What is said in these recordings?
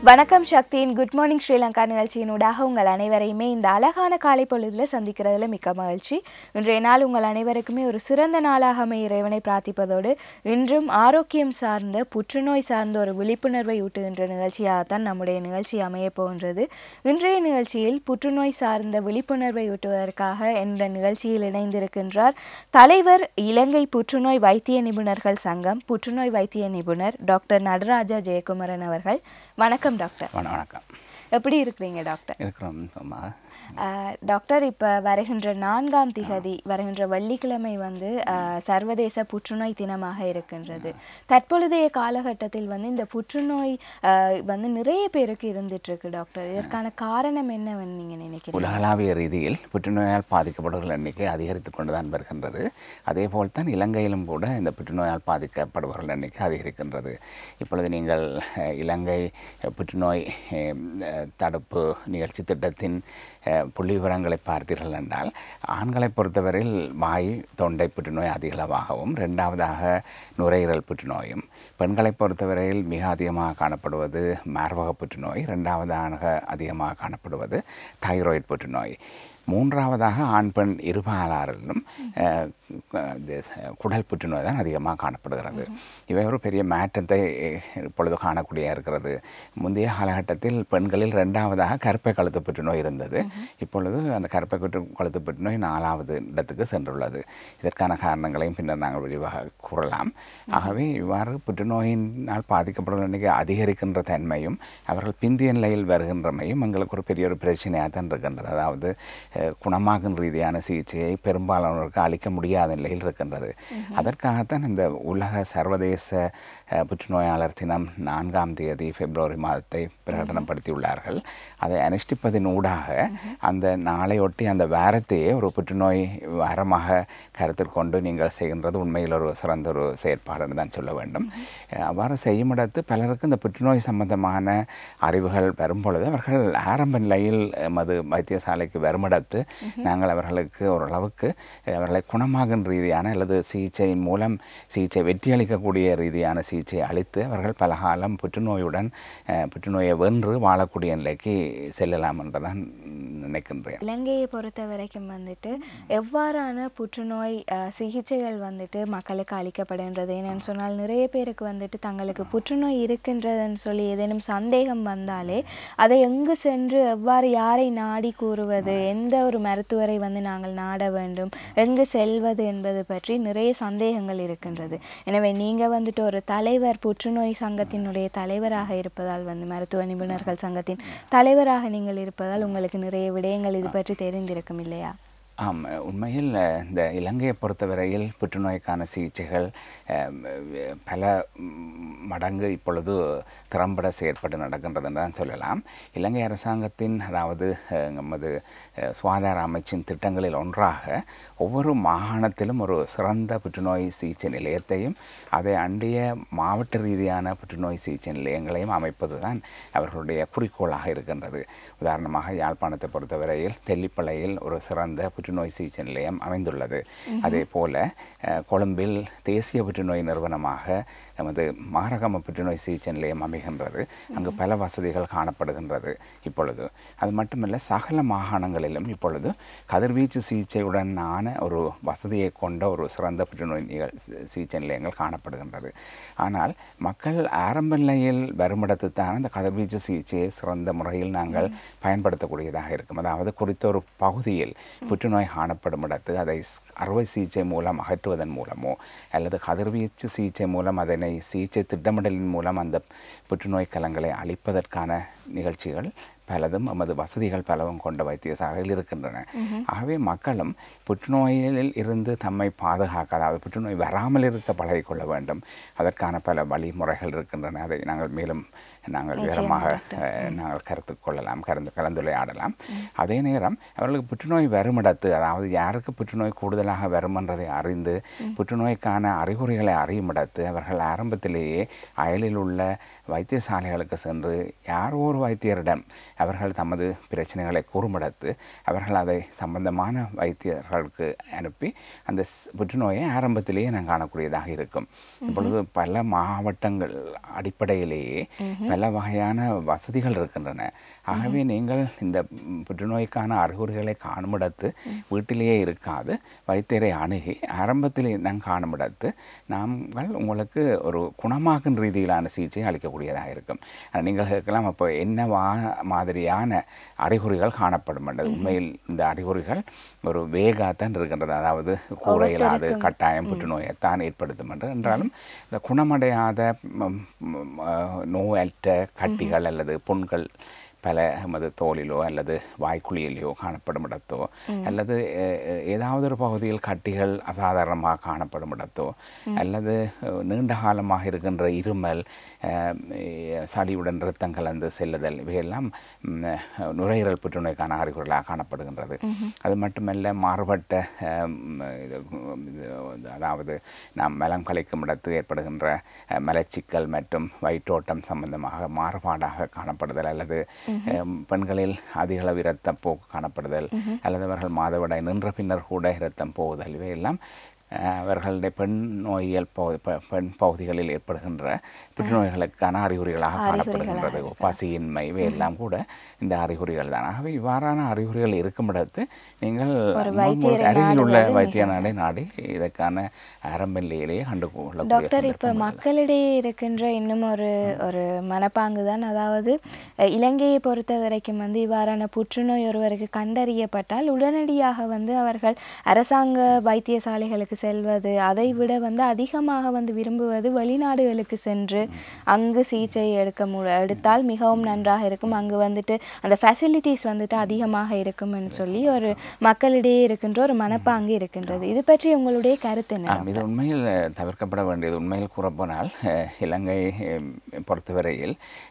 வணக்கம் சக்தியின் good morning Sri Lanka நிகழ்ச்சியினூடாக உங்கள் அனைவரையுமே இந்த அழகான காலை பொழுதில் சந்திக்கிறதுல மிக்க மகிழ்ச்சி. இன்றைய நாள் உங்கள் அனைவருக்குமே ஒரு சிறந்த நாளாக இறைவனை பிரார்த்திப்பதோடு இன்றும் ஆரோக்கியம் சார்ந்த புற்றுநோய் சார்ந்த ஒரு விழிப்புணர்வை ஊட்டுகின்ற நிகழ்ச்சியாகத்தான் நம்முடைய நிகழ்ச்சி அமைய போகின்றது. இன்றைய நிகழ்ச்சியில் புற்றுநோய் சார்ந்த விழிப்புணர்வை ஊட்டுவதற்காக என்ற நிகழ்ச்சியில் இணைந்திருக்கின்றார் தலைவர் இலங்கை புற்றுநோய் வைத்திய நிபுணர்கள் சங்கம் புற்றுநோய் வைத்திய நிபுணர் டாக்டர் 𝗙𝗢𝗟𝗟𝗢𝗪 அவர்கள். வணக்கம் டாக்டர். வணக்கம். எப்படி இருக்கிறீங்க டாக்டர்? இருக்கிறோம். டாக்டர், இப்போ வருகின்ற 4ஆம் திகதி வருகின்ற வெள்ளிக்கிழமை சர்வதேச புற்றுநோய் தினமாக இருக்கின்றது. தற்பொழுதைய காலகட்டத்தில் இந்த புற்றுநோய் நிறைய பேருக்கு இருந்துட்டு இருக்கு டாக்டர். இதற்கான காரணம் என்னவென்னு நீங்க நினைக்கிறீங்க? உலகளாவிய ரீதியில் புற்றுநோயால் பாதிக்கப்படுவர்கள் எண்ணிக்கை அதிகரித்து கொண்டுதான் வருகின்றது. அதே போல் தான் இலங்கையிலும் கூட இந்த புற்றுநோயால் பாதிக்கப்படுபவர்கள் எண்ணிக்கை அதிகரிக்கின்றது. இப்பொழுது நீங்கள் இலங்கை புற்றுநோய் தடுப்பு நிகழ்ச்சி திட்டத்தின் புள்ளி விவரங்களை பார்த்தீர்கள் என்றால் ஆண்களை பொறுத்தவரையில் வாய் தொண்டை புற்றுநோய் அதிகளவாகவும், இரண்டாவதாக நுரையீரல் புற்றுநோயும், பெண்களை பொறுத்தவரையில் மிக அதிகமாக காணப்படுவது மார்பக புற்றுநோய், இரண்டாவதாக அதிகமாக காணப்படுவது தைராய்டு புற்றுநோய், மூன்றாவதாக ஆண் பெண் இருபாலாரிலும் குடல் புற்றுநோய் தான் அதிகமாக காணப்படுகிறது. இவை ஒரு பெரிய மாற்றத்தை இப்பொழுது காணக்கூடிய இருக்கிறது. முந்தைய காலகட்டத்தில் பெண்களில் இரண்டாவதாக கருப்பை கழுத்து புற்றுநோய் இருந்தது. இப்பொழுது அந்த கருப்பை கழுத்து புற்றுநோய் 4வது இடத்துக்கு சென்றுள்ளது. இதற்கான காரணங்களையும் பின்னர் நாங்கள் விரிவாக கூறலாம். ஆகவே இவ்வாறு புற்றுநோயினால் பாதிக்கப்படுவதற்கு எண்ணிக்கை அதிகரிக்கின்ற தன்மையும் அவர்கள் பிந்திய நிலையில் வருகின்றமையும் எங்களுக்கு ஒரு பெரிய ஒரு பிரச்சனையாக தான் இருக்கின்றது. அதாவது குணமாகும் ரீதியான சிகிச்சையை பெரும்பாலானோருக்கு அளிக்க முடியாத நிலையில் இருக்கின்றது. அதற்காகத்தான் இந்த உலக சர்வதேச புற்றுநோயாளர் தினம் 4ஆம் தேதி பிப்ரவரி மாதத்தை பிரகடனப்படுத்தியுள்ளார்கள். அதை அனுஷ்டிப்பதின் ஊடாக அந்த நாளையொட்டி அந்த வாரத்தையே ஒரு புற்றுநோய் வாரமாக கருத்தில் கொண்டு நீங்கள் செய்கின்றது உண்மையில் ஒரு சிறந்த ஒரு செயற்பாடுன்னு தான் சொல்ல வேண்டும். அவ்வாறு செய்யும் இடத்து பலருக்கு இந்த புற்றுநோய் சம்பந்தமான அறிவுகள் வரும்பொழுது அவர்கள் ஆரம்ப நிலையில் எமது வைத்தியசாலைக்கு வருமிடத்து நாங்கள் அவர்களுக்கு ஓரளவுக்கு அவர்களை குணமாகும் ரீதியான அல்லது சிகிச்சையின் மூலம் சிகிச்சை வெற்றியளிக்கக்கூடிய ரீதியான சிகிச்சை அளித்து அவர்கள் பல காலம் புற்றுநோயை வென்று வாழக்கூடிய நிலைக்கு செல்லலாம் என்றுதான் நினைக்கின்றேன். இலங்கையை பொறுத்த வரைக்கும் எவ்வாறான புற்றுநோய் சிகிச்சைகள் மக்களுக்கு அளிக்கப்படுகின்றது? என்னன்னு சொன்னால் நிறைய பேருக்கு தங்களுக்கு புற்றுநோய் இருக்கின்றதுன்னு சொல்லி ஏதேனும் சந்தேகம் வந்தாலே அதை எங்கு சென்று எவ்வாறு யாரை நாடி கூறுவது, எந்த ஒரு மருத்துவரை நாங்கள் நாட வேண்டும், எங்கு செல்வது என்பது பற்றி நிறைய சந்தேகங்கள் இருக்கின்றது. எனவே நீங்கள் ஒரு தலைவர் புற்றுநோய் சங்கத்தினுடைய தலைவராக இருப்பதால் மருத்துவ நிபுணர்கள் சங்கத்தின் தலைவராக நீங்கள் இருப்பதால் உங்களுக்கு நிறைய விடயங்கள் இது பற்றி தெரிந்திருக்கும் இல்லையா? ஆம், உண்மையில் இந்த இலங்கையை பொறுத்தவரையில் புற்றுநோய்க்கான சிகிச்சைகள் பல மடங்கு இப்பொழுது திறம்பட செயற்பட்டு நடக்கின்றதுன்னு தான் சொல்லலாம். இலங்கை அரசாங்கத்தின் அதாவது நமது சுகாதார அமைச்சின் திட்டங்களில் ஒன்றாக ஒவ்வொரு மாகாணத்திலும் ஒரு சிறந்த புற்றுநோய் சிகிச்சை நிலையத்தையும் அதை அண்டிய மாவட்ட ரீதியான புற்றுநோய் சிகிச்சை நிலையங்களையும் அமைப்பது தான் அவர்களுடைய குறிக்கோளாக இருக்கின்றது. உதாரணமாக யாழ்ப்பாணத்தை பொறுத்தவரையில் தெல்லிப்பளையில் ஒரு சிறந்த புற்றுநோய் சிகிச்சை நிலையம் அமைந்துள்ளது. அதே போல கொழும்பில் தேசிய புற்றுநோய் நிறுவனமாக நமது மாரகம புற்றுநோய் சிகிச்சை நிலையம் அமைகின்றது. அங்கு பல வசதிகள் காணப்படுகின்றது. இப்பொழுது அது மட்டுமல்ல, சகல மாகாணங்களிலும் இப்பொழுது கதிர்வீச்சு சிகிச்சையுடனான ஒரு வசதியை கொண்ட ஒரு சிறந்த புற்றுநோய் சிகிச்சை நிலையங்கள் காணப்படுகின்றது. ஆனால் மக்கள் ஆரம்ப நிலையில் வருமிடத்து தான் அந்த கதிர்வீச்சு சிகிச்சையை சிறந்த முறையில் நாங்கள் பயன்படுத்தக்கூடியதாக இருக்கும். அதாவது குறித்த ஒரு பகுதியில் புற்றுநோய் காணப்படும் இடத்து அதை அறுவை சிகிச்சை மூலம் அகற்றுவதன் மூலமோ அல்லது கதிர்வீச்சு சிகிச்சை மூலம் அதனை சிகிச்சை திட்டமிடலின் மூலம் அந்த புற்றுநோய் கலங்களை அழிப்பதற்கான நிகழ்ச்சிகள் பலதும் நமது வசதிகள் பலவும் கொண்ட வைத்தியசாலையில் இருக்கின்றன. ஆகவே மக்களும் புற்றுநோயில் இருந்து தம்மை பாதுகாக்க, அதாவது புற்றுநோய் வராமல் இருக்க பழகிக்கொள்ள வேண்டும். அதற்கான பல வழிமுறைகள் இருக்கின்றன. அதை நாங்கள் விவரமாக கருத்து கொள்ளலாம், கலந்துரையாடலாம். அதே நேரம் அவர்களுக்கு புற்றுநோய் வருமிடத்து, அதாவது யாருக்கு புற்றுநோய் கூடுதலாக வரும் என்றதை அறிந்து புற்றுநோய்க்கான அறிகுறிகளை அறியுமிடத்து அவர்கள் ஆரம்பத்திலேயே அயலில் உள்ள வைத்தியசாலைகளுக்கு சென்று யாரோ ஒரு வைத்தியரிடம் அவர்கள் தமது பிரச்சனைகளை கூறுமிடத்து அவர்கள் அதை சம்பந்தமான வைத்தியர்களுக்கு அனுப்பி அந்த புற்றுநோயை ஆரம்பத்திலேயே நான் காணக்கூடியதாக இருக்கும். இப்பொழுது பல மாவட்டங்கள் அடிப்படையிலேயே பல வகையான வசதிகள் இருக்கின்றன. ஆகவே நீங்கள் இந்த புற்றுநோய்க்கான அறிகுறிகளை காணுமிடத்து வீட்டிலேயே இருக்காது வைத்தியரை அணுகி ஆரம்பத்திலே நான் காணுமிடத்து நாங்கள் உங்களுக்கு ஒரு குணமாக்கும் ரீதியிலான சிகிச்சை அளிக்கக்கூடியதாக இருக்கும். நீங்கள் கேட்கலாம், அப்போ என்ன மாதிரியான அறிகுறிகள் காணப்படும் என்றது. உண்மையில் இந்த அறிகுறிகள் ஒரு வேகாத்தான் இருக்கின்றது. அதாவது கூற இயலாது கட்டாயம் புற்றுநோயைத்தான் ஏற்படுத்தும் என்றாலும் இந்த குணமடையாத நோயற்ற கட்டிகள் அல்லது புண்கள் பல எமது தோலிலோ அல்லது வாய்க்குழியிலையோ காணப்படும் இடத்தோ அல்லது ஏதாவது ஒரு பகுதியில் கட்டிகள் அசாதாரணமாக காணப்படும் இடத்தோ அல்லது நீண்ட காலமாக இருக்கின்ற இருமல், சளியுடன் இரத்தம் கலந்து செல்லுதல், இவையெல்லாம் நுரையீரல் புற்றுநோய்க்கான அறிகுறிகளாக காணப்படுகின்றது. அது மட்டுமல்ல, மாறுபட்ட அதாவது நாம் மலம் கழிக்கும் இடத்து ஏற்படுகின்ற மலச்சிக்கல் மற்றும் வயிற்றோட்டம் சம்பந்தமாக மாறுபாடாக காணப்படுதல் அல்லது பெண்களில் அதிக அளவு இரத்தம் போக்கு காணப்படுதல் அல்லது அவர்கள் மாதவிடாய் நின்ற பின்னர் கூட இரத்தம் போகுதல், இவையெல்லாம் அவர்களுடைய பெண் பகுதிகளில் ஏற்படுகின்ற புற்றுநோய்களுக்கான அறிகுறிகளாக காணப்படுகின்றது. பசியின்மை, இவையெல்லாம் கூட இந்த அறிகுறிகள் தான். ஆகவே இவ்வாறான அறிகுறிகள் இருக்கும் இடத்து நீங்கள் அருகில் உள்ள வைத்தியரை நாடி இதற்கான ஆரம்ப நிலையிலேயே கண்டுகொள்ள. டாக்டர், இப்போ மக்களிடையே இருக்கின்ற இன்னும் ஒரு மனப்பாங்கு தான், அதாவது இலங்கையை பொறுத்த வரைக்கும் இவ்வாறான புற்றுநோய் ஒருவருக்கு கண்டறியப்பட்டால் உடனடியாக அவர்கள் அரசாங்க வைத்தியசாலைகளுக்கு செல்வது, அதை விட அதிகமாக விரும்புவது வெளிநாடுகளுக்கு சென்று அங்கு சிகிச்சை எடுத்தால் மிகவும் நன்றாக இருக்கும், அங்கு அந்த ஃபெசிலிட்டிஸ் அதிகமாக இருக்கும்னு சொல்லி ஒரு மக்களிடையே இருக்கின்ற ஒரு மனப்பாங்கு இருக்கின்றது. இது பற்றி உங்களுடைய கருத்து என்ன? இது உண்மையில் தவிர்க்கப்பட வேண்டியது. உண்மையில் கூறப்போனால் இலங்கை பொறுத்தவரையில்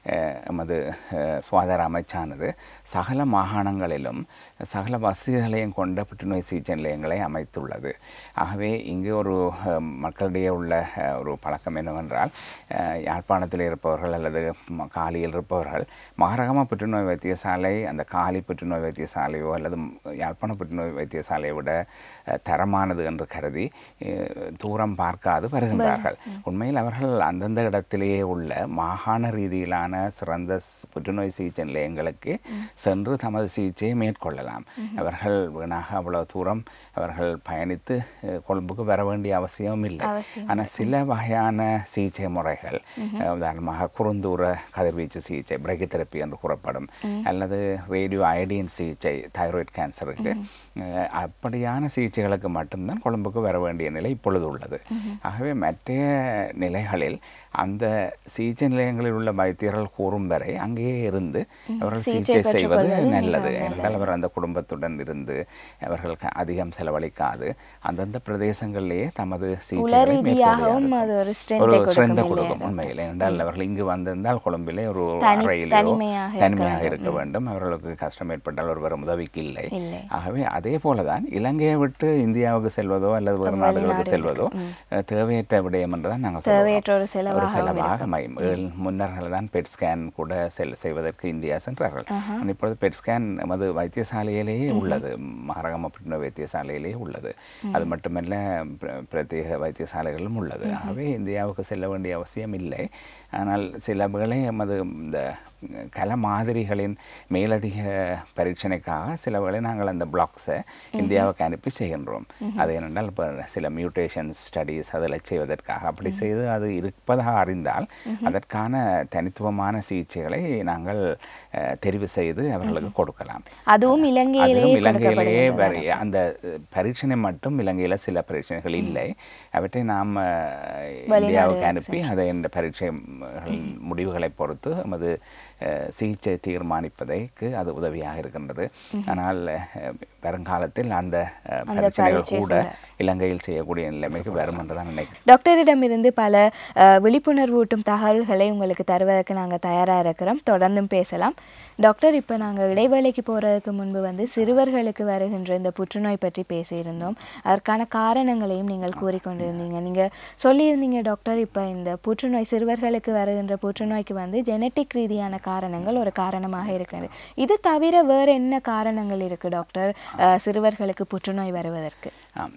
எமது சுகாதார அமைச்சானது சகல மாகாணங்களிலும் சகல வசதிகளையும் கொண்ட புற்றுநோய் சிகிச்சை நிலையங்களை அமைத்துள்ளது. ஆகவே இங்கு ஒரு மக்களிடையே உள்ள ஒரு பழக்கம் என்னவென்றால், யாழ்ப்பாணத்தில் இருப்பவர்கள் அல்லது காலியில் இருப்பவர்கள் மகரகம புற்றுநோய் வைத்தியசாலை அந்த காலி புற்றுநோய் வைத்தியசாலையோ அல்லது யாழ்ப்பாண புற்றுநோய் வைத்தியசாலையை விட தரமானது என்று கருதி தூரம் பார்க்காது வருகின்றார்கள். உண்மையில் அவர்கள் அந்தந்த இடத்திலேயே உள்ள மாகாண ரீதியிலான சிறந்த புற்றுநோய் சிகிச்சை நிலையங்களுக்கு சென்று தமது சிகிச்சையை மேற்கொள்ளலாம். அவர்கள் வீணாக அவ்வளவு தூரம் அவர்கள் பயணித்து கொழும்புக்கு வர வேண்டிய அவசியம் இல்லை. ஆனால் சில வகையான சிகிச்சை முறைகள், உதாரணமாக குறுந்தூர கதிர்வீச்சு சிகிச்சை, பிரகிதெரப்பி என்று கூறப்படும், அல்லது ரேடியோ அயோடின் சிகிச்சை தைராய்டு கேன்சருக்கு, அப்படியான சிகிச்சைகளுக்கு மட்டும்தான் கொழும்புக்கு வர வேண்டிய நிலை இப்பொழுது உள்ளது. ஆகவே மற்ற நிலைகளில் அந்த சிகிச்சை நிலையங்களில் உள்ள வைத்தியர்கள் கூறும் வரை அங்கேயே இருந்து அவர்கள் சிகிச்சை செய்வது நல்லது. ஏனென்றால் அவர் அந்த குடும்பத்துடன் இருந்து அவர்கள் அதிகம் செலவழிக்காது அந்தந்த பிரதேசங்களிலேயே தமது சிகிச்சைகளை ஒரு ஸ்ட்ரென்த்தை கொடுக்கும். உண்மையில் ஏனென்றால் அவர்கள் இங்கு வந்திருந்தால் கொழும்பிலே ஒரு அறையிலோ தனிமையாக இருக்க வேண்டும். அவர்களுக்கு கஷ்டம் ஏற்பட்டால் ஒருவர் உதவிக்கு இல்லை. ஆகவே அதே போலதான் இலங்கையை விட்டு இந்தியாவுக்கு செல்வதோ அல்லது வேறு நாடுகளுக்கு செல்வதோ தேவையற்ற விடயம் என்றுதான் நாங்கள் சொல்லுவோம். ஒரு செலவாக முன்னர்கள் தான் பெட் ஸ்கேன் கூட செய்வதற்கு இந்தியா சென்றார்கள். இப்பொழுது பெட் ஸ்கேன் நமது வைத்தியசாலையிலேயே உள்ளது, மகரகம புற்றுநோய் வைத்தியசாலையிலேயே உள்ளது. அது மட்டுமல்ல பிரத்யேக வைத்தியசாலைகளும் உள்ளது. ஆகவே இந்தியாவுக்கு செல்ல வேண்டிய அவசியம் இல்லை. ஆனால் சில வேளை நமது இந்த கல மாதிரிகளின் மேலதிக பரீட்சணைக்காக சில வேளை நாங்கள் அந்த பிளாக்ஸை இந்தியாவுக்கு அனுப்பி செய்கின்றோம். அது என்னென்றால் இப்போ சில மியூட்டேஷன் ஸ்டடீஸ் அதில் செய்வதற்காக அப்படி செய்து அது இருப்பதாக அறிந்தால் அதற்கான தனித்துவமான சிகிச்சைகளை நாங்கள் தெரிவு செய்து அவர்களுக்கு கொடுக்கலாம். அதுவும் இலங்கையிலேயே அந்த பரீட்சணை மட்டும் இலங்கையில் சில பரீட்சணைகள் இல்லை. அவற்றை நாம் இந்தியாவுக்கு அனுப்பி அதை இந்த பரீட்சை முடிவுகளை பொறுத்து நமது சிகிச்சை தீர்மானிப்பதற்கு அது உதவியாக இருக்கின்றது. ஆனால் வருங்காலத்தில் அந்த பரீட்சைகள் கூட இலங்கையில் செய்யக்கூடிய நிலைமைக்கு வரும் என்று தான் நினைக்கிறேன். டாக்டரிடமிருந்து பல விழிப்புணர்வூட்டும் தகவல்களை உங்களுக்கு தருவதற்கு நாங்கள் தயாராக இருக்கிறோம். தொடர்ந்தும் பேசலாம். டாக்டர், இப்போ நாங்கள் இடைவேளைக்கு போகிறதுக்கு முன்பு வந்து சிறுவர்களுக்கு வருகின்ற இந்த புற்றுநோய் பற்றி பேசியிருந்தோம். அதற்கான காரணங்களையும் நீங்கள் கூறிக்கொண்டிருந்தீங்க. நீங்கள் சொல்லியிருந்தீங்க டாக்டர், இப்போ இந்த புற்றுநோய் சிறுவர்களுக்கு வருகின்ற புற்றுநோய்க்கு வந்து ஜெனட்டிக் ரீதியான காரணங்கள் ஒரு காரணமாக இருக்குது. இது தவிர வேறு என்ன காரணங்கள் இருக்குது டாக்டர் சிறுவர்களுக்கு புற்றுநோய் வருவதற்கு?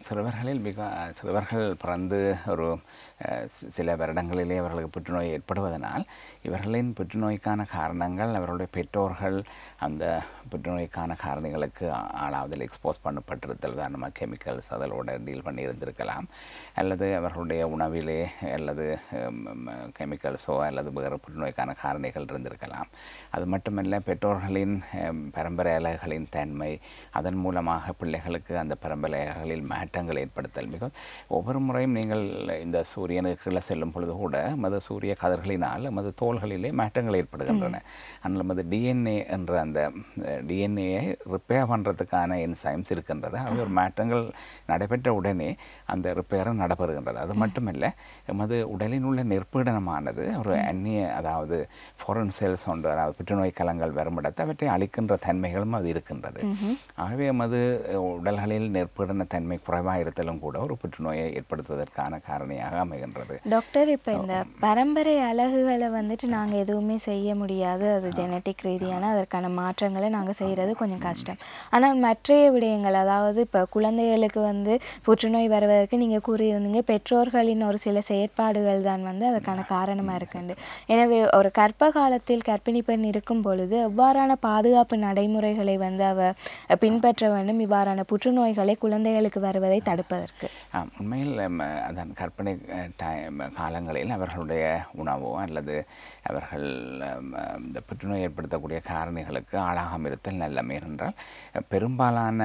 சிறுவர்கள் பிறந்து ஒரு சில வருடங்களிலே அவர்களுக்கு புற்றுநோய் ஏற்படுவதனால் இவர்களின் புற்றுநோய்க்கான காரணங்கள் அவர்களுடைய பெற்றோர்கள் அந்த புற்றுநோய்க்கான காரணிகளுக்கு ஆளாவதில் எக்ஸ்போஸ் பண்ணப்பட்டிருத்தல், உதாரணமாக கெமிக்கல்ஸ் அதோட டீல் பண்ணி இருந்திருக்கலாம், அல்லது அவர்களுடைய உணவிலே அல்லது கெமிக்கல்ஸோ அல்லது வேறு புற்றுநோய்க்கான காரணிகள் இருந்திருக்கலாம். அது மட்டுமல்ல, பெற்றோர்களின் பரம்பரை அலைகளின் தன்மை, அதன் மூலமாக பிள்ளைகளுக்கு அந்த பரம்பரை அலைகளில் மாற்றங்கள் ஏற்படுத்தல். மிக ஒவ்வொரு முறையும் நீங்கள் இந்த சூரியனுக்கு கீழே செல்லும் பொழுது கூட மது சூரிய கதிர்களினால் மது தோள்களிலே மாற்றங்கள் ஏற்படுகின்றன. ஆனால் மது டிஎன்ஏ என்ற அந்த டிஎன்ஏயை ரிப்பேர் பண்ணுறதுக்கான என்சைம்ஸ் இருக்கின்றது. அவை ஒரு மாற்றங்கள் நடைபெற்ற உடனே அந்த ரிப்பேரும் நடைபெறுகின்றது. அது மட்டுமல்ல, எமது உடலில் உள்ள நெற்பீடனமானது ஒரு அந்நிய, அதாவது ஃபாரின் செல்ஸ் ஒன்று, அதாவது புற்றுநோய் கலங்கள் வருமிடத்தை அவற்றை அழிக்கின்ற தன்மைகளும் அது இருக்கின்றது. ஆகவே எமது உடல்களில் நெற்பீடன தன்மை குறைவாக இருத்தலும் கூட ஒரு புற்றுநோயை ஏற்படுத்துவதற்கான காரணியாக அமைகின்றது. டாக்டர், இப்போ இந்த பரம்பரை அலகுகளை வந்துட்டு நாங்கள் எதுவுமே செய்ய முடியாது, அது ஜெனட்டிக் ரீதியான அதற்கான மாற்றங்களை நாங்கள் செய்கிறது கொஞ்சம் கஷ்டம். ஆனால் மற்றைய விடயங்கள், அதாவது இப்போ குழந்தைகளுக்கு வந்து புற்றுநோய் வருவதற்கு நீங்கள் கூறியிருந்தீங்க பெற்றோர்களின் ஒரு சில செயற்பாடுகள் தான் வந்து அதற்கான காரணமாக இருக்குண்டு. எனவே ஒரு கர்ப்ப காலத்தில் கர்ப்பிணி பெண் இருக்கும் பொழுது எவ்வாறான பாதுகாப்பு நடைமுறைகளை வந்து பின்பற்ற வேண்டும் இவ்வாறான புற்றுநோய்களை குழந்தைகளுக்கு வருவதை தடுப்பதற்கு? உண்மையில் அதன் கற்பனை காலங்களில் அவர்களுடைய உணவோ அல்லது அவர்கள் இந்த புற்றுநோய் ஏற்படுத்தக்கூடிய காரணிகளுக்கு ஆளாகாமல் இருத்தல் நல்லமை. என்றால் பெரும்பாலான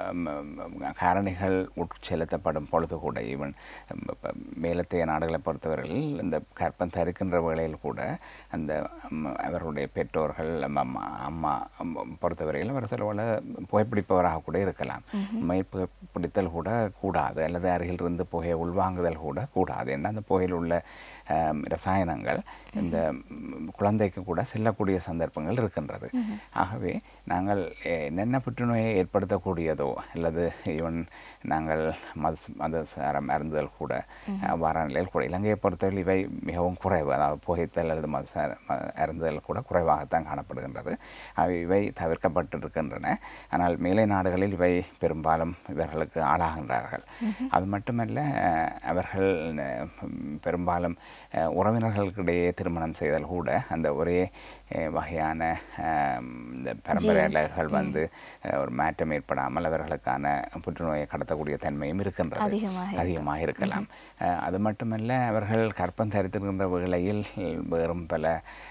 காரணிகள் உட்செலுத்தப்படும் பொழுது கூட, ஈவன் மேலத்தைய நாடுகளை பொறுத்தவரையில் இந்த கற்பம் தரிக்கின்ற வேளையில் கூட அந்த அவர்களுடைய பெற்றோர்கள் அம்மா பொறுத்தவரையில் அவர் சில புகைப்பிடிப்பவராக கூட இருக்கலாம். புகைப்பிடித்தல் கூட கூடாது, அல்லது அருகில் இருந்து புகையை உள்வாங்குதல் கூட கூடாது. ஏன்னா அந்த புகையில் உள்ள ரசாயனங்கள் இந்த குழந்தைக்கு கூட செல்லக்கூடிய சந்தர்ப்பங்கள் இருக்கின்றது. ஆகவே நாங்கள் என்னென்ன புற்றுநோயை ஏற்படுத்தக்கூடியதோ அல்லது ஈவன் நாங்கள் மதுசாரம் அருந்துதல் கூட அவ்வாறான நிலையில் கூட, இலங்கையை பொறுத்தவரை இவை மிகவும் குறைவு, அதாவது புகைத்தல் அல்லது அருந்துதல் கூட குறைவாகத்தான் காணப்படுகின்றது. இவை தவிர்க்கப்பட்டிருக்கின்றன. ஆனால் மேலை நாடுகளில் இவை பெரும்பாலும் இவர்களுக்கு ஆளாகின்றார்கள். அது மட்டுமல்ல, அவர்கள் பெரும்பாலும் உறவினர்களுக்கிடையே திருமணம் செய்தல் கூட அந்த ஒரே வகையான இந்த பரம்பரை அலைகள் வந்து ஒரு மாற்றம் ஏற்படாமல் அவர்களுக்கான புற்றுநோயை கடத்தக்கூடிய தன்மையும் இருக்கின்றது, அதிகமாக இருக்கலாம். அது மட்டுமல்ல, அவர்கள் கர்ப்பம் தரித்திருக்கின்ற வேளையில் வெறும் பல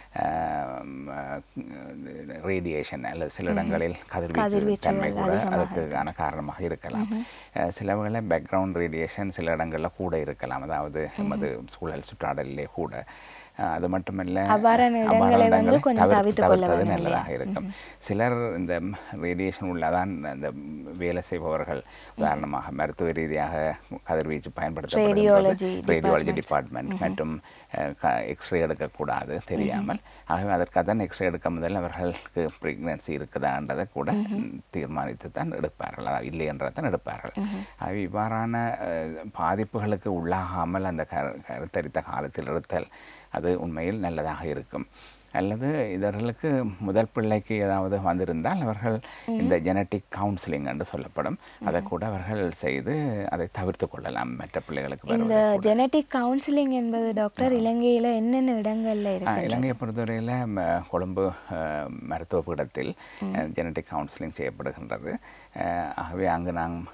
ரேடியேஷன் அல்லது சில இடங்களில் கதிர்வீச்சு தன்மை கூட அதுக்கான காரணமாக இருக்கலாம். சில வேளை பேக்ரவுண்ட் ரேடியேஷன் சில இடங்களில் கூட இருக்கலாம், அதாவது நமது சூழல் சுற்றாடலிலே கூட. அது மட்டுமல்ல, தவிர்த்தது நல்லதாக இருக்கும். சிலர் இந்த ரேடியேஷன் உள்ளதான் இந்த வேலை செய்பவர்கள், உதாரணமாக மருத்துவ ரீதியாக கதிர்வீச்சு பயன்படுத்தப்படுகிறது, ரேடியாலஜி டிபார்ட்மெண்ட் மற்றும் எக்ஸ்ரே எடுக்கக்கூடாது தெரியாமல். ஆகவே அதற்காக தான் எக்ஸ்ரே எடுக்க முதல் அவர்களுக்கு ப்ரெக்னன்சி இருக்குதான்றதை கூட தீர்மானித்து தான் எடுப்பார்கள், அதாவது இல்லை என்றதான் எடுப்பார்கள். ஆகவே இவ்வாறான பாதிப்புகளுக்கு உள்ளாகாமல் அந்த கருத்தரித்த காலத்தில் இருத்தல் அது உண்மையில் நல்லதாக இருக்கும். அல்லது இவர்களுக்கு முதல் பிள்ளைக்கு ஏதாவது வந்திருந்தால் அவர்கள் இந்த ஜெனட்டிக் கவுன்சிலிங் என்று சொல்லப்படும், அதை கூட அவர்கள் செய்து அதை தவிர்த்து கொள்ளலாம் மற்ற பிள்ளைகளுக்கு. இந்த ஜெனட்டிக் கவுன்சிலிங் என்பது டாக்டர் இலங்கையில் என்னென்ன இடங்களில் இருக்கு? இலங்கையை பொறுத்தவரையில் கொழும்பு மருத்துவ பீடத்தில் ஜெனட்டிக் கவுன்சிலிங் செய்யப்படுகின்றது. ஆகவே அங்கு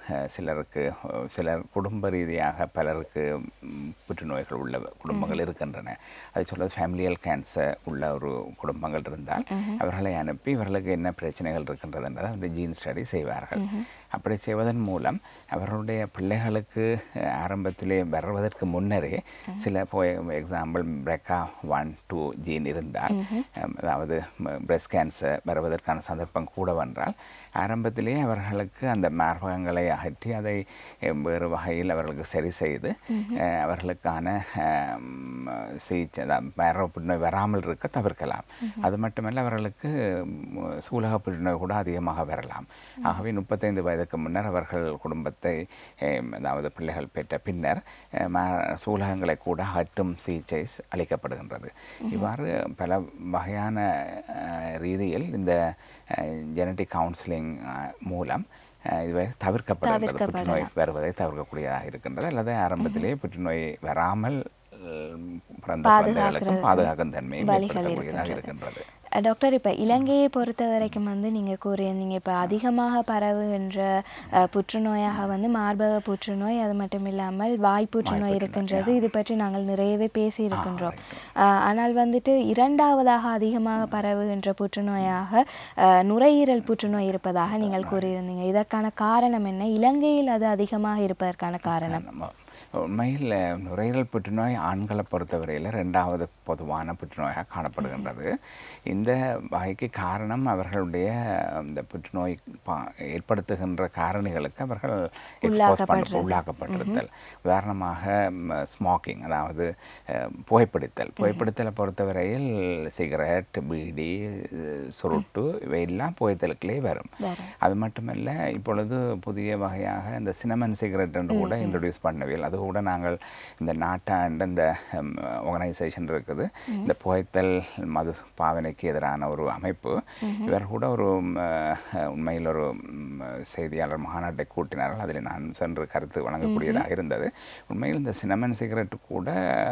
சிலர் குடும்ப ரீதியாக பலருக்கு புற்றுநோய்கள் உள்ள குடும்பங்கள் இருக்கின்றன. அதை சொல்வது ஃபேமிலியல் கேன்சர் உள்ள ஒரு குடும்பங்கள் இருந்தால் அவர்களை அனுப்பி இவர்களுக்கு என்ன பிரச்சனைகள் இருக்கின்றது என்றதை ஜீன் ஸ்டடி செய்வார்கள். அப்படி செய்வதன் மூலம் அவர்களுடைய பிள்ளைகளுக்கு ஆரம்பத்திலே வருவதற்கு முன்னரே சில எக்ஸாம்பிள் BRCA1-2 ஜீன் இருந்தால், அதாவது பிரஸ்ட் கேன்சர் வருவதற்கான சந்தர்ப்பம் கூட வந்தால் ஆரம்பத்திலேயே அவர்களுக்கு அந்த மார்பகங்களை அகற்றி அதை வேறு வகையில் அவர்களுக்கு சரி செய்து அவர்களுக்கான சிகிச்சை மார்பக புற்றுநோய் வராமல் இருக்க தவிர்க்கலாம். அது மட்டுமல்ல, அவர்களுக்கு சூலக புற்றுநோய் கூட அதிகமாக வரலாம். ஆகவே 35 வயதுக்கு முன்னர் அவர்கள் குடும்பத்தை, அதாவது பிள்ளைகள் பெற்ற பின்னர் சூலகங்களை கூட அகற்றும் சிகிச்சை அளிக்கப்படுகின்றது. இவ்வாறு பல வகையான ரீதியில் இந்த ஜெனட்டிக் கவுன்சிலிங் மூலம் இதுவரை தவிர்க்கப்படுகிறது. புற்றுநோய் வருவதை தவிர்க்கக்கூடியதாக இருக்கின்றது. அல்லது ஆரம்பத்திலேயே புற்றுநோய் வராமல் பிறந்த குழந்தைகளுக்கும் பாதுகாக்கும் தன்மையும் ஏற்படுத்தக்கூடியதாக இருக்கின்றது. டாக்டர், இப்போ இலங்கையை பொறுத்த வரைக்கும் நீங்கள் கூறியிருந்தீங்க, இப்போ அதிகமாக பரவுகின்ற புற்றுநோயாக மார்பக புற்றுநோய், அது மட்டும் இல்லாமல் வாய் புற்றுநோய் இருக்கின்றது. இது பற்றி நாங்கள் நிறையவே பேசியிருக்கின்றோம். ஆனால் இரண்டாவதாக அதிகமாக பரவுகின்ற புற்றுநோயாக நுரையீரல் புற்றுநோய் இருப்பதாக நீங்கள் கூறியிருந்தீங்க. இதற்கான காரணம் என்ன? இலங்கையில் அது அதிகமாக இருப்பதற்கான காரணம்? உண்மையில் நுரையீரல் புற்றுநோய் ஆண்களை பொறுத்தவரையில் 2வது பொதுவான புற்றுநோயாக காணப்படுகின்றது. இந்த வகைக்கு காரணம் அவர்களுடைய இந்த புற்றுநோய் ஏற்படுத்துகின்ற காரணிகளுக்கு அவர்கள் உள்ளாக்கப்பட்டிருத்தல். உதாரணமாக ஸ்மோக்கிங், அதாவது புகைப்பிடித்தலை பொறுத்தவரையில் சிகரெட், பீடி, சுருட்டு இவையெல்லாம் புகைத்தலுக்குள்ளே வரும். அது மட்டுமல்ல, இப்பொழுது புதிய வகையாக இந்த சினமன் சிகரெட் என்று கூட இன்ட்ரடியூஸ் பண்ணவில்லை. அது கூட நாங்கள் இந்த நாட்டாண்ட இந்த ஆர்கனைசேஷன் இருக்குது, இந்த புகைத்தல் மது பாவனைக்கு எதிரான ஒரு அமைப்பு. இவர் கூட ஒரு உண்மையில் ஒரு செய்தியாளர் மாநாட்டை கூட்டினார்கள். அதில் நான் சென்று கருத்து வழங்கக்கூடியதாக இருந்தது. உண்மையில் இந்த சினமன் சிகரெட் கூட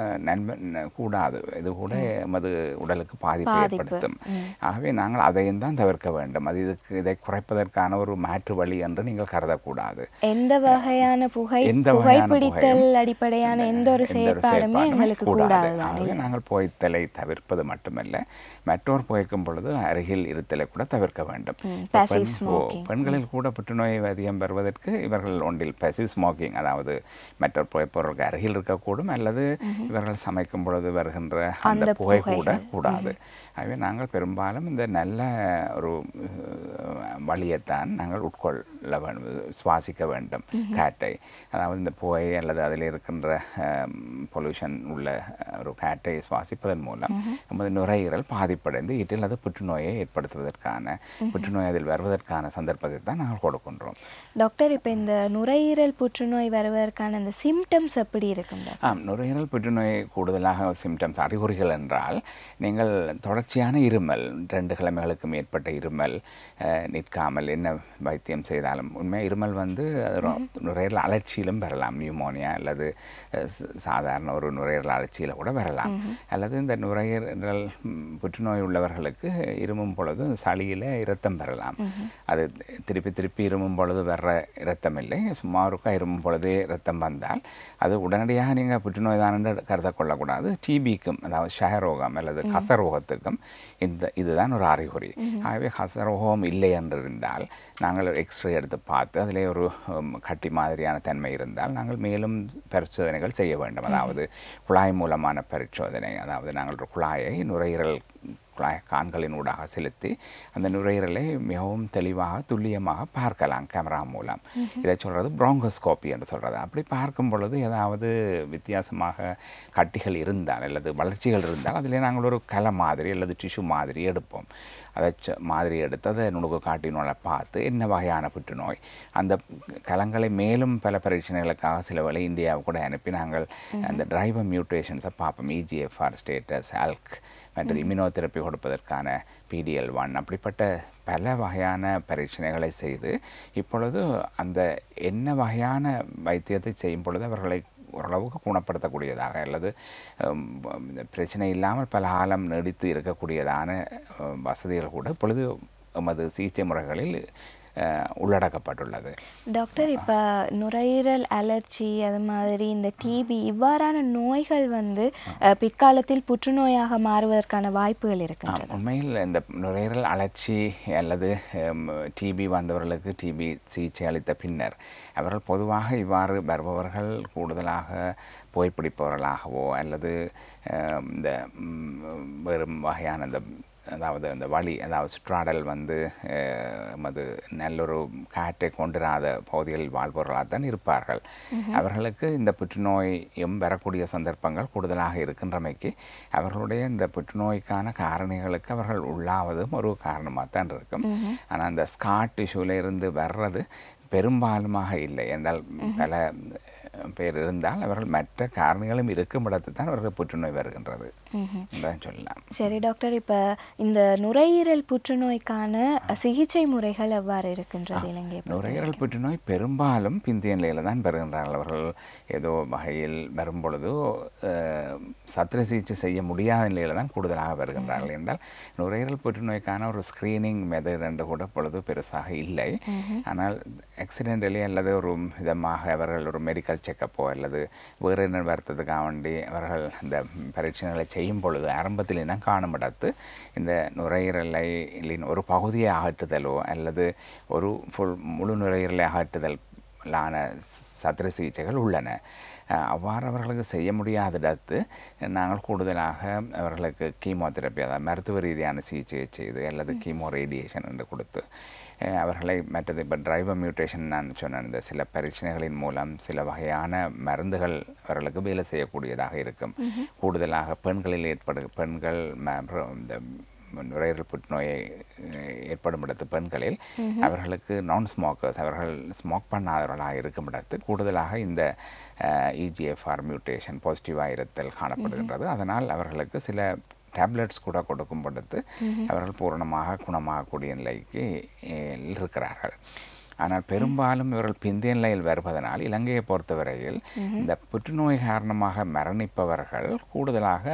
கூடாது. இது கூட மது உடலுக்கு பாதிப்பை ஏற்படுத்தும். ஆகவே நாங்கள் அதையும் தான் தவிர்க்க வேண்டும். அது இதை குறைப்பதற்கான ஒரு மாற்று வழி என்று நீங்கள் கருதக்கூடாது. எந்த வகையான புகைப்பிடித்தல் அடிப்படையான எந்த ஒரு செயற்பாடுமே எங்களுக்கு கூடாது. நாங்கள் புகைத்தலை தவிர்ப்பது மட்டுமல்ல, மற்றொரு புகைக்கும் பொழுது அருகில் இருத்தலை கூட தவிர்க்க வேண்டும். பெண்களில் கூட புற்றுநோய் அதிகம் வருவதற்கு இவர்கள் ஒன்றில் பாசிவ் ஸ்மோக்கிங், அதாவது மற்றொரு புகைப்பொருளுக்கு அருகில் இருக்கக்கூடும், அல்லது இவர்கள் சமைக்கும் பொழுது வருகின்ற அந்த புகை கூட கூடாது. ஆகவே நாங்கள் பெரும்பாலும் இந்த நல்ல ஒரு வழியைத்தான் நாங்கள் உட்கொள்ள வேண்டும், சுவாசிக்க வேண்டும் காற்றை. அதாவது இந்த புகை அல்லது அதில் இருக்கின்ற பொல்யூஷன் உள்ள ஒரு காற்றை சுவாசிப்பதன் மூலம் நமது நுரையீரல் பாதிப்படைந்து இதில் அது புற்றுநோயை ஏற்படுத்துவதற்கான, புற்றுநோய் அதில் வருவதற்கான சந்தர்ப்பத்தை தான் நாங்கள் கொடுக்கின்றோம். டாக்டர், இப்போ இந்த நுரையீரல் புற்றுநோய் வருவதற்கான அந்த சிம்டம்ஸ் எப்படி இருக்குங்க? நுரையீரல் புற்றுநோய் கூடுதலாக சிம்டம்ஸ் அறிகுறிகள் என்றால், நீங்கள் தொடர்ச்சியான இருமல், 2 கிழமைகளுக்கு மேற்பட்ட இருமல், நிற்காமல் என்ன வைத்தியம் செய்தாலும் உண்மையாக இருமல் நுரையீரல் அழற்சியிலும் வரலாம். நியூமோனியா அல்லது சாதாரண ஒரு நுரையீரல் அழற்சியில் கூட வரலாம். அல்லது இந்த நுரையீரல் புற்றுநோய் உள்ளவர்களுக்கு இருமும் பொழுது சளியில் இரத்தம் வரலாம். அது திருப்பி இருமும் பொழுது வர்ற இரத்தம் இல்லை, சுமாருக்கா இருமும் பொழுதே இரத்தம் வந்தால் அது உடனடியாக நீங்கள் புற்றுநோய் தான் என்று கருத கொள்ளக்கூடாது. டிபிக்கும், அதாவது ஷயரோகம் அல்லது கசரோகத்துக்கும் இதுதான் ஒரு அறிகுறி. ஆகவே கசரோகம் இல்லை என்று இருந்தால் நாங்கள் எக்ஸ்ரே எடுத்து பார்த்து அதிலே ஒரு கட்டி மாதிரியான தன்மை இருந்தால் நாங்கள் மேலும் பரிசோதனைகள் செய்ய வேண்டும். அதாவது குழாய் மூலமான பரிசோதனை, அதாவது நாங்கள் ஒரு குழாயை நுரையீரல் கான்களின் ஊடாக செலுத்தி அந்த நுரையீரலை மிகவும் தெளிவாக துல்லியமாக பார்க்கலாம் கேமரா மூலம். இதை சொல்கிறது ப்ரோங்கோஸ்கோப்பி என்று சொல்கிறது. அப்படி பார்க்கும் பொழுது ஏதாவது வித்தியாசமாக கட்டிகள் இருந்தால் அல்லது வளர்ச்சிகள் இருந்தால் அதிலே நாங்கள் ஒரு கலை மாதிரி அல்லது டிஷ்யூ மாதிரி எடுப்போம். அதை மாதிரி எடுத்து அதை நுணுக்கு காட்டினோட பார்த்து என்ன வகையான புற்றுநோய், அந்த கலங்களை மேலும் பல பரீட்சணைகளுக்காக சில வேளை இந்தியாவை கூட அனுப்பி நாங்கள் அந்த டிரைவர் மியூட்டேஷன்ஸை பார்ப்போம். EGFR ஸ்டேட்டஸ், ALK, மற்ற இம்யூனோதெரப்பி கொடுப்பதற்கான PD-L1, அப்படிப்பட்ட பல வகையான பரீட்சணைகளை செய்து இப்பொழுது அந்த என்ன வகையான வைத்தியத்தை செய்யும் பொழுது அவர்களை ஓரளவுக்கு குணப்படுத்தக்கூடியதாக அல்லது பிரச்சனை இல்லாமல் பல காலம் நீடித்து இருக்கக்கூடியதான வசதிகள் கூட இப்பொழுது எமது சிகிச்சை முறைகளில் உள்ளடக்கப்பட்டுள்ளது. டாக்டர், இப்போ நுரையீரல் அலர்ஜி அது மாதிரி இந்த டிபி இவ்வாறான நோய்கள் வந்து பிற்காலத்தில் புற்றுநோயாக மாறுவதற்கான வாய்ப்புகள் இருக்கின்றன. உண்மையில் இந்த நுரையீரல் அலர்ஜி அல்லது டிபி வந்தவர்களுக்கு டிபி சிகிச்சை அளித்த பின்னர் அவர்கள் பொதுவாக இவ்வாறு வருபவர்கள் கூடுதலாக புகைப்பிடிப்பவர்களாகவோ அல்லது இந்த வேறு வகையான இந்த அதாவது அந்த வழி அதாவது சுற்றாடல் வந்து அது நல்லொரு காற்றை கொண்டிராத பகுதிகளில் வாழ்பவர்களாக தான் இருப்பார்கள். அவர்களுக்கு இந்த புற்றுநோயும் வரக்கூடிய சந்தர்ப்பங்கள் கூடுதலாக இருக்கின்றமைக்கு அவர்களுடைய இந்த புற்றுநோய்க்கான காரணிகளுக்கு அவர்கள் உள்ளாவதும் ஒரு காரணமாக தான் இருக்கும். ஆனால் அந்த ஸ்கார் டிஷ்யூவில் இருந்து வர்றது பெரும்பாலுமாக இல்லை என்றால் பல பேர் இருந்தால் அவர்கள் மற்ற காரணிகளும் இருக்கும் இடத்து தான் அவர்கள் புற்றுநோய் வருகின்றது சொல்லலாம். சரி டாக்டர், இப்போ இந்த நுரையீரல் புற்றுநோய்க்கான சிகிச்சை முறைகள் எவ்வாறு இருக்கின்றது இலங்கை? நுரையீரல் புற்றுநோய் பெரும்பாலும் பிந்திய நிலையில் தான் வருகின்றார்கள். அவர்கள் ஏதோ வகையில் வரும்பொழுது சத்திர சிகிச்சை செய்ய முடியாத நிலையில் தான் கூடுதலாக வருகின்றார்கள் என்றால் நுரையீரல் புற்றுநோய்க்கான ஒரு ஸ்க்ரீனிங் மெத்தட் என்று கூட பொழுது பெருசாக இல்லை. ஆனால் ஆக்சிடென்டலி அல்லது ஒரு விதமாக அவர்கள் ஒரு மெடிக்கல் செக்கப்போ அல்லது வேறு என்ன வருத்தத்துக்காக வேண்டி அவர்கள் இந்த பரீட்சைகளை செய்யும் பொழுது ஆரம்பத்தில் இனம் காணுமிடத்து இந்த நுரையீரலின் ஒரு பகுதியை அகற்றுதலோ அல்லது ஒரு முழு நுரையீரலை அகற்றுதலான சத்திர சிகிச்சைகள் உள்ளன. அவ்வாறு அவர்களுக்கு செய்ய முடியாத இடத்து நாங்கள் கூடுதலாக அவர்களுக்கு கீமோதெரப்பி அதாவது மருத்துவ ரீதியான சிகிச்சையை செய்து அல்லது கீமோ ரேடியேஷன் என்று கொடுத்து அவர்களை மற்றது இப்போ டிரைவர் மியூட்டேஷன் நான் சொன்ன இந்த சில பரீட்சணைகளின் மூலம் சில வகையான மருந்துகள் அவர்களுக்கு வேலை செய்யக்கூடியதாக இருக்கும். கூடுதலாக பெண்களில் பெண்கள் இந்த நுரையீரல் புற்றுநோயை ஏற்படும் இடத்து பெண்களில் அவர்களுக்கு நான் ஸ்மோக்கர்ஸ் அவர்கள் ஸ்மோக் பண்ணாதவர்களாக இருக்கும் இடத்து கூடுதலாக இந்த EGFR மியூட்டேஷன் பாசிட்டிவாக இருத்தல் காணப்படுகின்றது. அதனால் அவர்களுக்கு சில டேப்லெட்ஸ் கூட கொடுக்கும் பொழுது அவர்கள் பூரணமாக குணமாகக்கூடிய நிலைக்கு இருக்கிறார்கள். ஆனால் பெரும்பாலும் இவர்கள் பிந்திய நிலையில் வருவதனால் இலங்கையை பொறுத்தவரையில் இந்த புற்றுநோய் காரணமாக மரணிப்பவர்கள் கூடுதலாக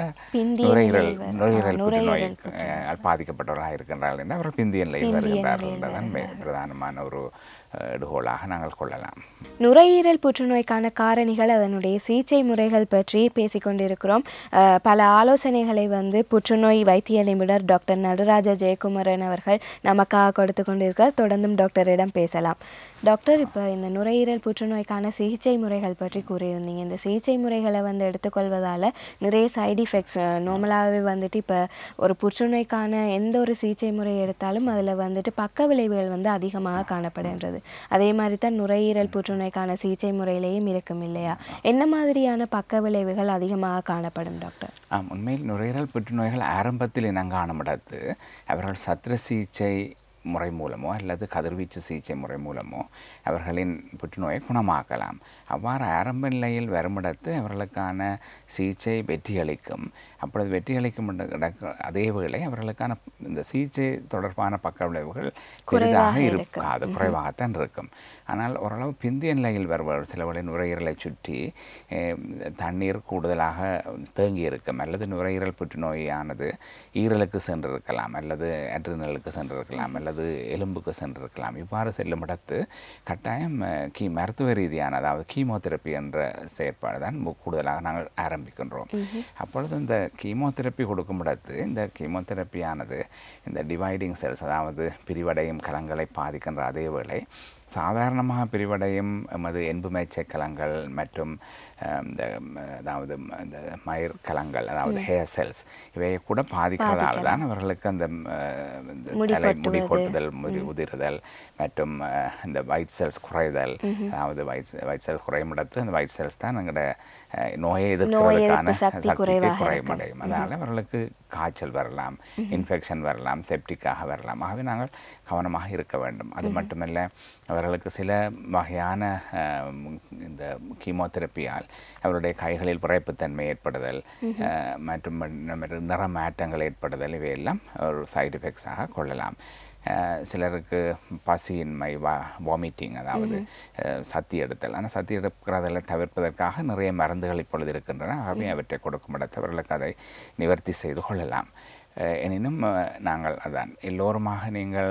நுரையீரல் புற்றுநோய் பாதிக்கப்பட்டவர்களாக இருக்கின்றார்கள் என்று அவர்கள் பிந்திய நிலையில் வருகின்றார்கள் என்றதான் பிரதானமான ஒரு எடுகோலாக நாங்கள் கொள்ளலாம். நுரையீரல் புற்றுநோய்க்கான காரணிகள் அதனுடைய சிகிச்சை முறைகள் பற்றி பேசிக்கொண்டிருக்கிறோம். பல ஆலோசனைகளை வந்து புற்றுநோய் வைத்திய நிபுணர் டாக்டர் 𝗙𝗢𝗟𝗟𝗢𝗪 அவர்கள் நமக்காக கொடுத்து கொண்டிருக்கிறார். தொடர்ந்தும் டாக்டரிடம் பேசலாம். டாக்டர், இப்போ இந்த நுரையீரல் புற்றுநோய்க்கான சிகிச்சை முறைகள் பற்றி கூறியிருந்தீங்க. இந்த சிகிச்சை முறைகளை வந்து எடுத்துக்கொள்வதால் நிறைய சைடு எஃபெக்ட்ஸ் நார்மலாகவே வந்துட்டு இப்போ ஒரு புற்றுநோய்க்கான எந்த ஒரு சிகிச்சை முறை எடுத்தாலும் அதில் வந்துட்டு பக்க விளைவுகள் வந்து அதிகமாக காணப்படுகின்றது. அதே மாதிரி தான் நுரையீரல் புற்றுநோய்க்கான சிகிச்சை முறையிலேயும் இருக்கும் இல்லையா? என்ன மாதிரியான பக்க விளைவுகள் அதிகமாக காணப்படும் டாக்டர்? உண்மையில் நுரையீரல் புற்றுநோய்கள் ஆரம்பத்தில் இனங்காணப்படாது அவர்கள் சத்திர சிகிச்சை முறை மூலமோ அல்லது கதிர்வீச்சு சிகிச்சை முறை மூலமோ அவர்களின் புற்றுநோயை குணமாக்கலாம். அவ்வாறு ஆரம்ப நிலையில் வருமிடத்து அவர்களுக்கான சிகிச்சை வெற்றியளிக்கும். அப்பொழுது வெற்றியளிக்கும் அதே வேளை அவர்களுக்கான இந்த சிகிச்சை தொடர்பான பக்க விளைவுகள் பெரிதாக இருக்காது, குறைவாகத்தான் இருக்கும். ஆனால் ஓரளவு பிந்திய நிலையில் வருபவர் சிலவர்களை நுரையீரலை சுற்றி தண்ணீர் கூடுதலாக தேங்கி இருக்கும் அல்லது நுரையீரல் புற்றுநோயானது ஈரலுக்கு சென்றிருக்கலாம் அல்லது அட்ரினலுக்கு சென்றிருக்கலாம் அல்லது எலும்புக்கு சென்றிருக்கலாம். இவ்வாறு செல்லும் இடத்து கட்டாயம் மருத்துவ ரீதியான அதாவது கீமோதெரப்பி என்ற செயற்பாடு தான் கூடுதலாக நாங்கள் ஆரம்பிக்கின்றோம். அப்பொழுது இந்த கீமோதெரப்பி கொடுக்கும் இடத்து இந்த கீமோதெரப்பியானது இந்த டிவைடிங் செல்ஸ் அதாவது பிரிவடையும் கலங்களை பாதிக்கின்ற அதே வேளை சாதாரணமாக பிரிவடையும் எமது என்புமைச்சை கலங்கள் மற்றும் அதாவது இந்த மயிர் கலங்கள் அதாவது ஹேர் செல்ஸ் இவை கூட பாதிக்கிறதால தான் அவர்களுக்கு அந்த தலை முடி கொட்டுதல் உதிர்தல் மற்றும் இந்த ஒயிட் செல்ஸ் குறைதல் அதாவது ஒயிட் செல்ஸ் குறையும் இடத்து அந்த ஒயிட் செல்ஸ் தான் எங்களோட நோயை எதிர்க்கிறதுக்கான சக்திக்கு குறைமடையும். அதனால் அவர்களுக்கு காய்ச்சல் வரலாம், இன்ஃபெக்ஷன் வரலாம், செப்டிக்காக வரலாம். ஆகவே நாங்கள் கவனமாக இருக்க வேண்டும். அது மட்டுமல்ல அவர்களுக்கு சில வகையான இந்த கீமோதெரப்பியால் அவருடைய கைகளில் புரைப்புத்தன்மை ஏற்படுதல் மற்றும் நிற மாற்றங்கள் ஏற்படுதல் இவையெல்லாம் ஒரு சைடு எஃபெக்ட்ஸாக கொள்ளலாம். சிலருக்கு பசியின்மை வாமிட்டிங் அதாவது சத்தி எடுத்தல். ஆனால் சத்தி எடுக்கிறதில் தவிர்ப்பதற்காக நிறைய மருந்துகள் இப்பொழுது இருக்கின்றன. ஆகவே அவற்றை கொடுக்கும் இடத்தவர்களுக்கு அதை நிவர்த்தி செய்து கொள்ளலாம். எனினும் நாங்கள் அதான் எல்லோருமாக நீங்கள்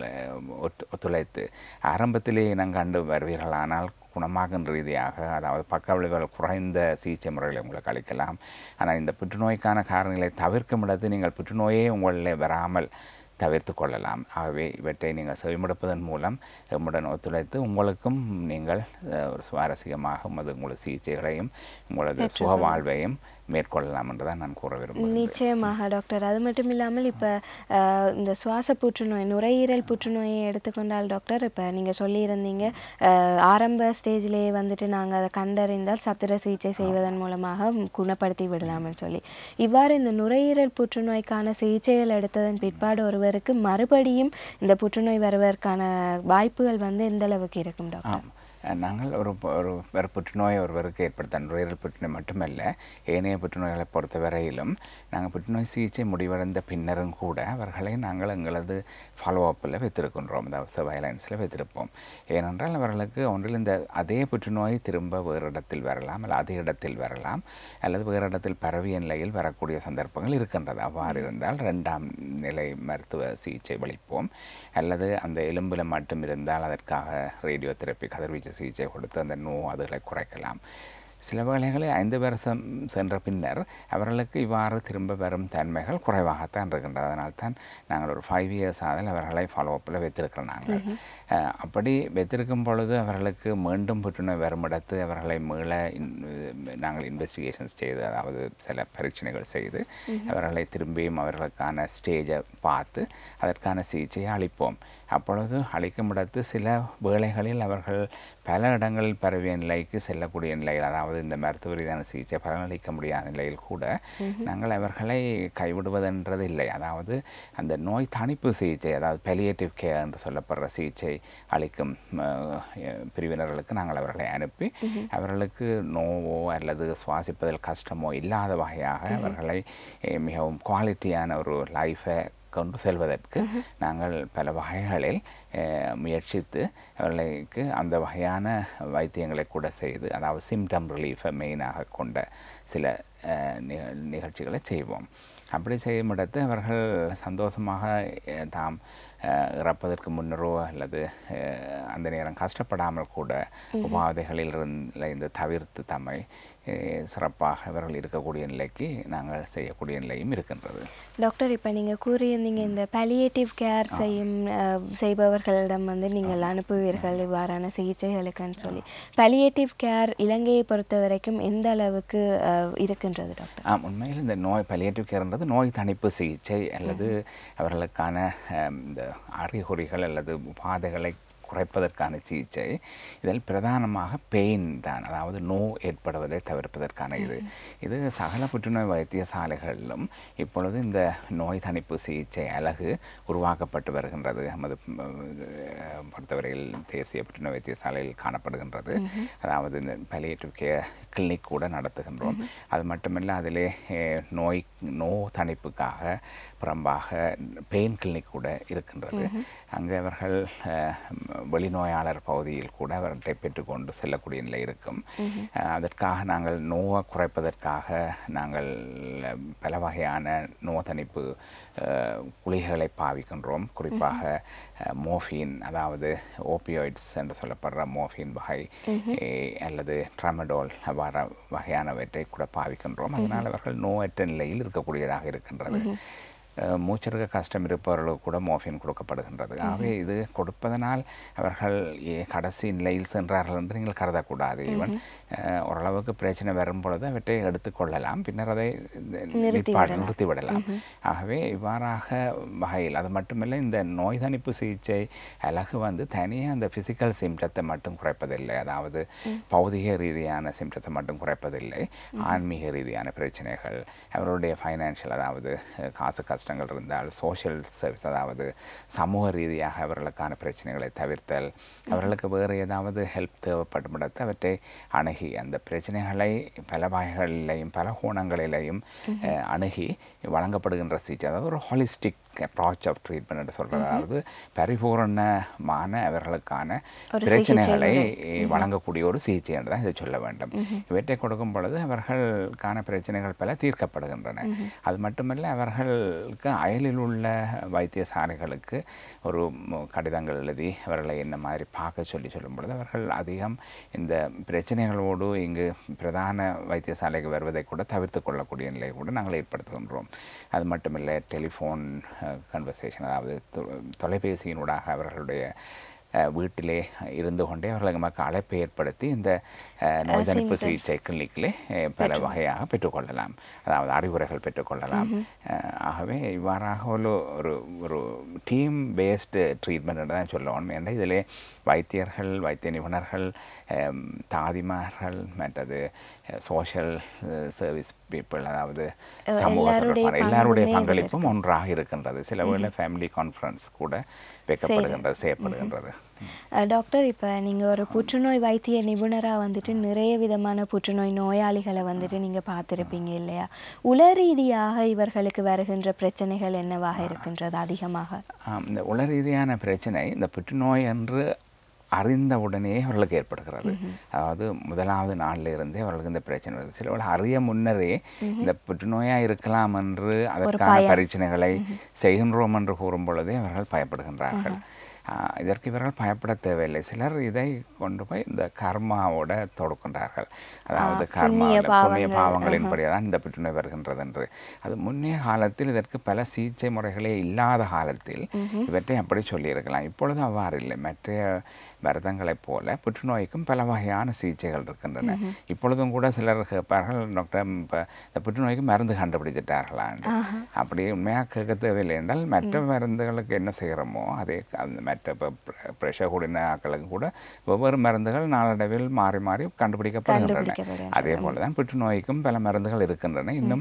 ஒத்துழைத்து ஆரம்பத்திலே இனங்கண்டு வருவீர்களானால் குணமாகும் ரீதியாக அதாவது பக்க விளைவுகள் குறைந்த சிகிச்சை முறைகளை உங்களுக்கு அளிக்கலாம். ஆனால் இந்த புற்றுநோய்க்கான காரணங்களை தவிர்க்கும் இடத்து நீங்கள் புற்றுநோயே உங்களில் வராமல் தவிர்த்து கொள்ளலாம். ஆகவே இவற்றை நீங்கள் செவிமடுப்பதன் மூலம் எம்முடன் ஒத்துழைத்து உங்களுக்கும் நீங்கள் ஒரு சுவாரஸ்யமாக உங்களது சிகிச்சைகளையும் உங்களது சுக வாழ்வையும் மேற்கொள்ளலாம் என்று தான் நான் கூற விரும்புகிறேன். நிச்சயமாக டாக்டர். அது மட்டும் இல்லாமல் இப்போ இந்த சுவாச புற்றுநோய் நுரையீரல் புற்றுநோயை எடுத்துக்கொண்டால் டாக்டர் இப்போ நீங்கள் சொல்லியிருந்தீங்க ஆரம்ப ஸ்டேஜிலேயே வந்துட்டு நாங்கள் அதை கண்டறிந்தால் சத்திர சிகிச்சை செய்வதன் மூலமாக குணப்படுத்தி விடலாம்னு சொல்லி இவ்வாறு இந்த நுரையீரல் புற்றுநோய்க்கான சிகிச்சைகள் எடுத்ததன் பிற்பாடு ஒருவருக்கு மறுபடியும் இந்த புற்றுநோய் வருவதற்கான வாய்ப்புகள் வந்து எந்த அளவுக்கு இருக்கும் டாக்டர்? நாங்கள் ஒரு புற்றுநோய் ஒருவருக்கு ஏற்படுத்த நுரையீரல் புற்றுநோய் மட்டுமல்ல ஏனைய புற்றுநோய்களை பொறுத்த வரையிலும் நாங்கள் புற்றுநோய் சிகிச்சை முடிவடைந்த பின்னரும் கூட அவர்களை நாங்கள் எங்களது ஃபாலோஅப்பில் வைத்திருக்கின்றோம், அதாவது சர்வைலன்ஸில் வைத்திருப்போம். ஏனென்றால் அவர்களுக்கு ஒன்றில் இந்த அதே புற்றுநோய் திரும்ப வேறு இடத்தில் வரலாம் அல்லது அதே இடத்தில் வரலாம் அல்லது வேறு இடத்தில் பரவிய நிலையில் வரக்கூடிய சந்தர்ப்பங்கள் இருக்கின்றது. அவ்வாறு இருந்தால் 2ஆம் நிலை மருத்துவ சிகிச்சை அளிப்போம். அல்லது அந்த எலும்பில் மட்டும் இருந்தால் அதற்காக ரேடியோ தெரப்பி கதிர்வீச்சு சிகிச்சை கொடுத்து அந்த அதுகளை குறைக்கலாம். சில வேளைகளில் 5 வருஷம் சென்ற பின்னர் அவர்களுக்கு இவ்வாறு திரும்ப வரும் தன்மைகள் குறைவாகத்தான் இருக்கின்றது. அதனால்தான் நாங்கள் ஒரு 5 இயர்ஸ் ஆதல் அவர்களை ஃபாலோஅப்பில் வைத்திருக்கிறோம். நாங்கள் அப்படி வைத்திருக்கும் பொழுது அவர்களுக்கு மீண்டும் புற்றுநோய் வரும் இடத்து அவர்களை மீள நாங்கள் இன்வெஸ்டிகேஷன்ஸ் செய்து அதாவது சில பரீட்சணைகள் செய்து அவர்களை திரும்பியும் அவர்களுக்கான ஸ்டேஜை பார்த்து அதற்கான சிகிச்சையை அளிப்போம். அப்பொழுது அளிக்கும் இடத்து சில வேளைகளில் அவர்கள் பல இடங்களில் பரவிய நிலைக்கு செல்லக்கூடிய நிலையில் அதாவது இந்த மருத்துவ ரீதியான சிகிச்சை பலனளிக்க முடியாத நிலையில் கூட நாங்கள் அவர்களை கைவிடுவதென்றது இல்லை. அதாவது அந்த நோய் தணிப்பு சிகிச்சை அதாவது பெலியேட்டிவ் கேர் என்று சொல்லப்படுற சிகிச்சை அளிக்கும் பிரிவினர்களுக்கு நாங்கள் அவர்களை அனுப்பி அவர்களுக்கு நோவோ அல்லது சுவாசிப்பதில் கஷ்டமோ இல்லாத வகையாக அவர்களை மிகவும் குவாலிட்டியான ஒரு லைஃபை கொண்டு செல்வதற்கு நாங்கள் பல வகைகளில் முயற்சித்து அவர்களுக்கு அந்த வகையான வைத்தியங்களை கூட செய்து அதாவது சிம்டம் ரிலீஃபை மெயினாக கொண்ட சில நிகழ்ச்சிகளை செய்வோம். அப்படி செய்யும் இடத்து அவர்கள் சந்தோஷமாக தாம் இறப்பதற்கு முன்னரோ அல்லது அந்த நேரம் கஷ்டப்படாமல் கூட உபாதைகளில் இருந்து தவிர்த்து தம்மை சிறப்பாக அவர்கள் இருக்கக்கூடிய நிலைக்கு நாங்கள் செய்யக்கூடிய நிலையும் இருக்கின்றது. டாக்டர், இப்போ நீங்கள் கூறியிருந்தீங்க இந்த பாலியேட்டிவ் கேர் செய்பவர்களிடம் வந்து நீங்கள் அனுப்புவீர்கள் இவ்வாறான சிகிச்சைகளுக்குன்னு சொல்லி. பாலியேட்டிவ் கேர் இலங்கையை பொறுத்த வரைக்கும் எந்த அளவுக்கு இருக்கின்றது டாக்டர்? உண்மையில் இந்த நோய் பாலியேட்டிவ் கேர்ன்றது நோய் தணிப்பு சிகிச்சை அல்லது அவர்களுக்கான இந்த அறிகுறிகள் அல்லது உபாதைகளை குறைப்பதற்கான சிகிச்சை. இதில் பிரதானமாக பெயின் தான், அதாவது நோ ஏற்படுவதை தவிர்ப்பதற்கான இது சகல புற்றுநோய் வைத்தியசாலைகளிலும் இப்பொழுது இந்த நோய் தணிப்பு சிகிச்சை அலகு உருவாக்கப்பட்டு வருகின்றது. நமது பொறுத்தவரையில் தேசிய புற்றுநோய் வைத்தியசாலையில் காணப்படுகின்றது. அதாவது இந்த பாலியேட்டிவ் கேர் கிளினிக் கூட நடத்துகின்றோம். அது மட்டுமல்ல அதிலே நோ தணிப்புக்காக புறம்பாக பெயின் கிளினிக் கூட இருக்கின்றது. அங்கே அவர்கள் வெளிநோயாளர் பகுதியில் கூட அவர்களை பெற்றுக்கொண்டு செல்லக்கூடிய நிலை இருக்கும். அதற்காக நாங்கள் நோயை குறைப்பதற்காக நாங்கள் பல வகையான நோ தணிப்பு குளிகைகளை பாவிக்கின்றோம். குறிப்பாக மோர்ஃபின், அதாவது ஓபியாய்ட்ஸ் என்று சொல்லப்படுற மோர்ஃபின் வகை அல்லது ட்ராமடோல் வகையானவற்றை கூட பாவிக்கின்றோம். அதனால் அவர்கள் நோயற்ற நிலையில் இருக்கக்கூடியதாக இருக்கின்றது. மூச்சிருக்க கஷ்டம் இருப்பவர்களுக்கு கூட மோர்ஃபின் கொடுக்கப்படுகின்றது. ஆகவே இது கொடுப்பதனால் அவர்கள் கடைசி நிலையில் சென்றார்கள் என்று நீங்கள் கருதக்கூடாது. ஈவன் ஓரளவுக்கு பிரச்சனை வரும் பொழுது அவற்றை எடுத்துக்கொள்ளலாம், பின்னர் அதை நிறுத்திவிடலாம். ஆகவே இவ்வாறாக வகையில் அது மட்டுமில்லை, இந்த நோய் தணிப்பு சிகிச்சை அலகு வந்து தனியாக அந்த ஃபிசிக்கல் சிம்டத்தை மட்டும் குறைப்பதில்லை, அதாவது பௌதிக ரீதியான சிம்டத்தை மட்டும் குறைப்பதில்லை. ஆன்மீக ரீதியான பிரச்சனைகள், அவருடைய ஃபைனான்ஷியல், அதாவது காசு கஷ்டங்கள் இருந்தால் சோஷியல் சர்வீஸ், அதாவது சமூக ரீதியாக அவர்களுக்கான பிரச்சனைகளை தவிர்த்தல், அவர்களுக்கு வேறு ஏதாவது ஹெல்ப் தேவைப்படும் இடத்து அவற்றை அணுகி அந்த பிரச்சனைகளை பல வகைகளிலேயும் பல கோணங்களிலேயும் அணுகி வழங்கப்படுகின்ற சிகிச்சை, அதாவது ஒரு ஹாலிஸ்டிக் அப்ரோச் ஆஃப் ட்ரீட்மெண்ட் என்று சொல்கிறது. அதாவது பரிபூரணமான அவர்களுக்கான பிரச்சனைகளை வழங்கக்கூடிய ஒரு சிகிச்சை என்று தான் இதை சொல்ல வேண்டும். இவற்றை கொடுக்கும் பொழுது அவர்களுக்கான பிரச்சனைகள் பல தீர்க்கப்படுகின்றன. அது மட்டுமல்ல, அவர்களுக்கு அயலில் உள்ள வைத்தியசாலைகளுக்கு ஒரு கடிதங்கள் எழுதி அவர்களை என்ன மாதிரி பார்க்க சொல்லும் பொழுது அவர்கள் அதிகம் இந்த பிரச்சனைகளோடு இங்கு பிரதான வைத்தியசாலைக்கு வருவதை கூட தவிர்த்து கொள்ளக்கூடிய நிலையை கூட நாங்கள் ஏற்படுத்துகின்றோம். அது மட்டுமில்லை, டெலிஃபோன் கன்வர்சேஷன், அதாவது தொலைபேசியினூடாக அவர்களுடைய வீட்டிலே இருந்து கொண்டே அவர்களுக்கு நமக்கு அழைப்பை ஏற்படுத்தி இந்த நோய் தடுப்பு சிகிச்சை கிளினிக்கிலே பல வகையாக பெற்றுக்கொள்ளலாம், அதாவது அறிவுரைகள் பெற்றுக்கொள்ளலாம். ஆகவே இவ்வாறாக ஒரு ஒரு டீம் பேஸ்டு ட்ரீட்மெண்ட் தான் சொல்லணும். ஏன்னா இதிலே வைத்தியர்கள், வைத்திய நிபுணர்கள், தாதிமார்கள், மற்றது சோஷியல் சர்வீஸ் பீப்புள், அதாவது சமூக தொடர்பான எல்லாருடைய பங்களிப்பும் ஒன்றாக இருக்கின்றது. சில வேளை ஃபேமிலி கான்ஃபரன்ஸ் கூட வைக்கப்படுகின்றது, செய்யப்படுகின்றது. டாக்டர், இப்போ நீங்கள் ஒரு புற்றுநோய் வைத்திய நிபுணராக வந்துட்டு நிறைய விதமான புற்றுநோய் நோயாளிகளை வந்துட்டு நீங்கள் பார்த்துருப்பீங்க இல்லையா? உளரீதியாக இவர்களுக்கு வருகின்ற பிரச்சனைகள் என்னவாக இருக்கின்றது அதிகமாக? இந்த உளரீதியான பிரச்சனை இந்த புற்றுநோய் என்று அறிந்தவுடனே அவர்களுக்கு ஏற்படுகிறது. அதாவது முதலாவது நாளில் இருந்தே அவர்களுக்கு இந்த பிரச்சனை வருது. சிலவர்கள் அறிய முன்னரே இந்த புற்றுநோயாக இருக்கலாம் என்று அதற்கான பரீட்சணைகளை செய்கின்றோம் என்று கூறும் பொழுதே அவர்கள் பயப்படுகின்றார்கள். இதற்கு இவர்கள் பயப்பட தேவையில்லை. சிலர் இதை கொண்டு போய் இந்த கர்மாவோட தொடுக்கின்றார்கள். அதாவது புண்ணிய பாவங்களின்படியே தான் இந்த புற்றுநோய் வருகின்றது என்று. அது முன்னைய காலத்தில் இதற்கு பல சிகிச்சை முறைகளே இல்லாத காலத்தில் இவற்றை அப்படி சொல்லியிருக்கலாம். இப்பொழுது அவ்வாறு இல்லை. மற்ற மருந்தங்களைப் போல புற்றுநோய்க்கும் பல வகையான சிகிச்சைகள் இருக்கின்றன. இப்பொழுதும் கூட சிலர் கேட்பார்கள், டாக்டர் இப்போ இந்த புற்றுநோய்க்கு மருந்து கண்டுபிடிச்சிட்டார்களான். அப்படி உண்மையாக கேட்க தேவையில்லை என்றால் மற்ற மருந்துகளுக்கு என்ன செய்கிறோமோ அதே மற்ற இப்போ ப்ரெஷர் கூடின ஆக்களுக்கு கூட ஒவ்வொரு மருந்துகள் நாளடைவில் மாறி மாறி கண்டுபிடிக்கப்படுகின்றன. அதே போல தான் புற்றுநோய்க்கும் பல மருந்துகள் இருக்கின்றன. இன்னும்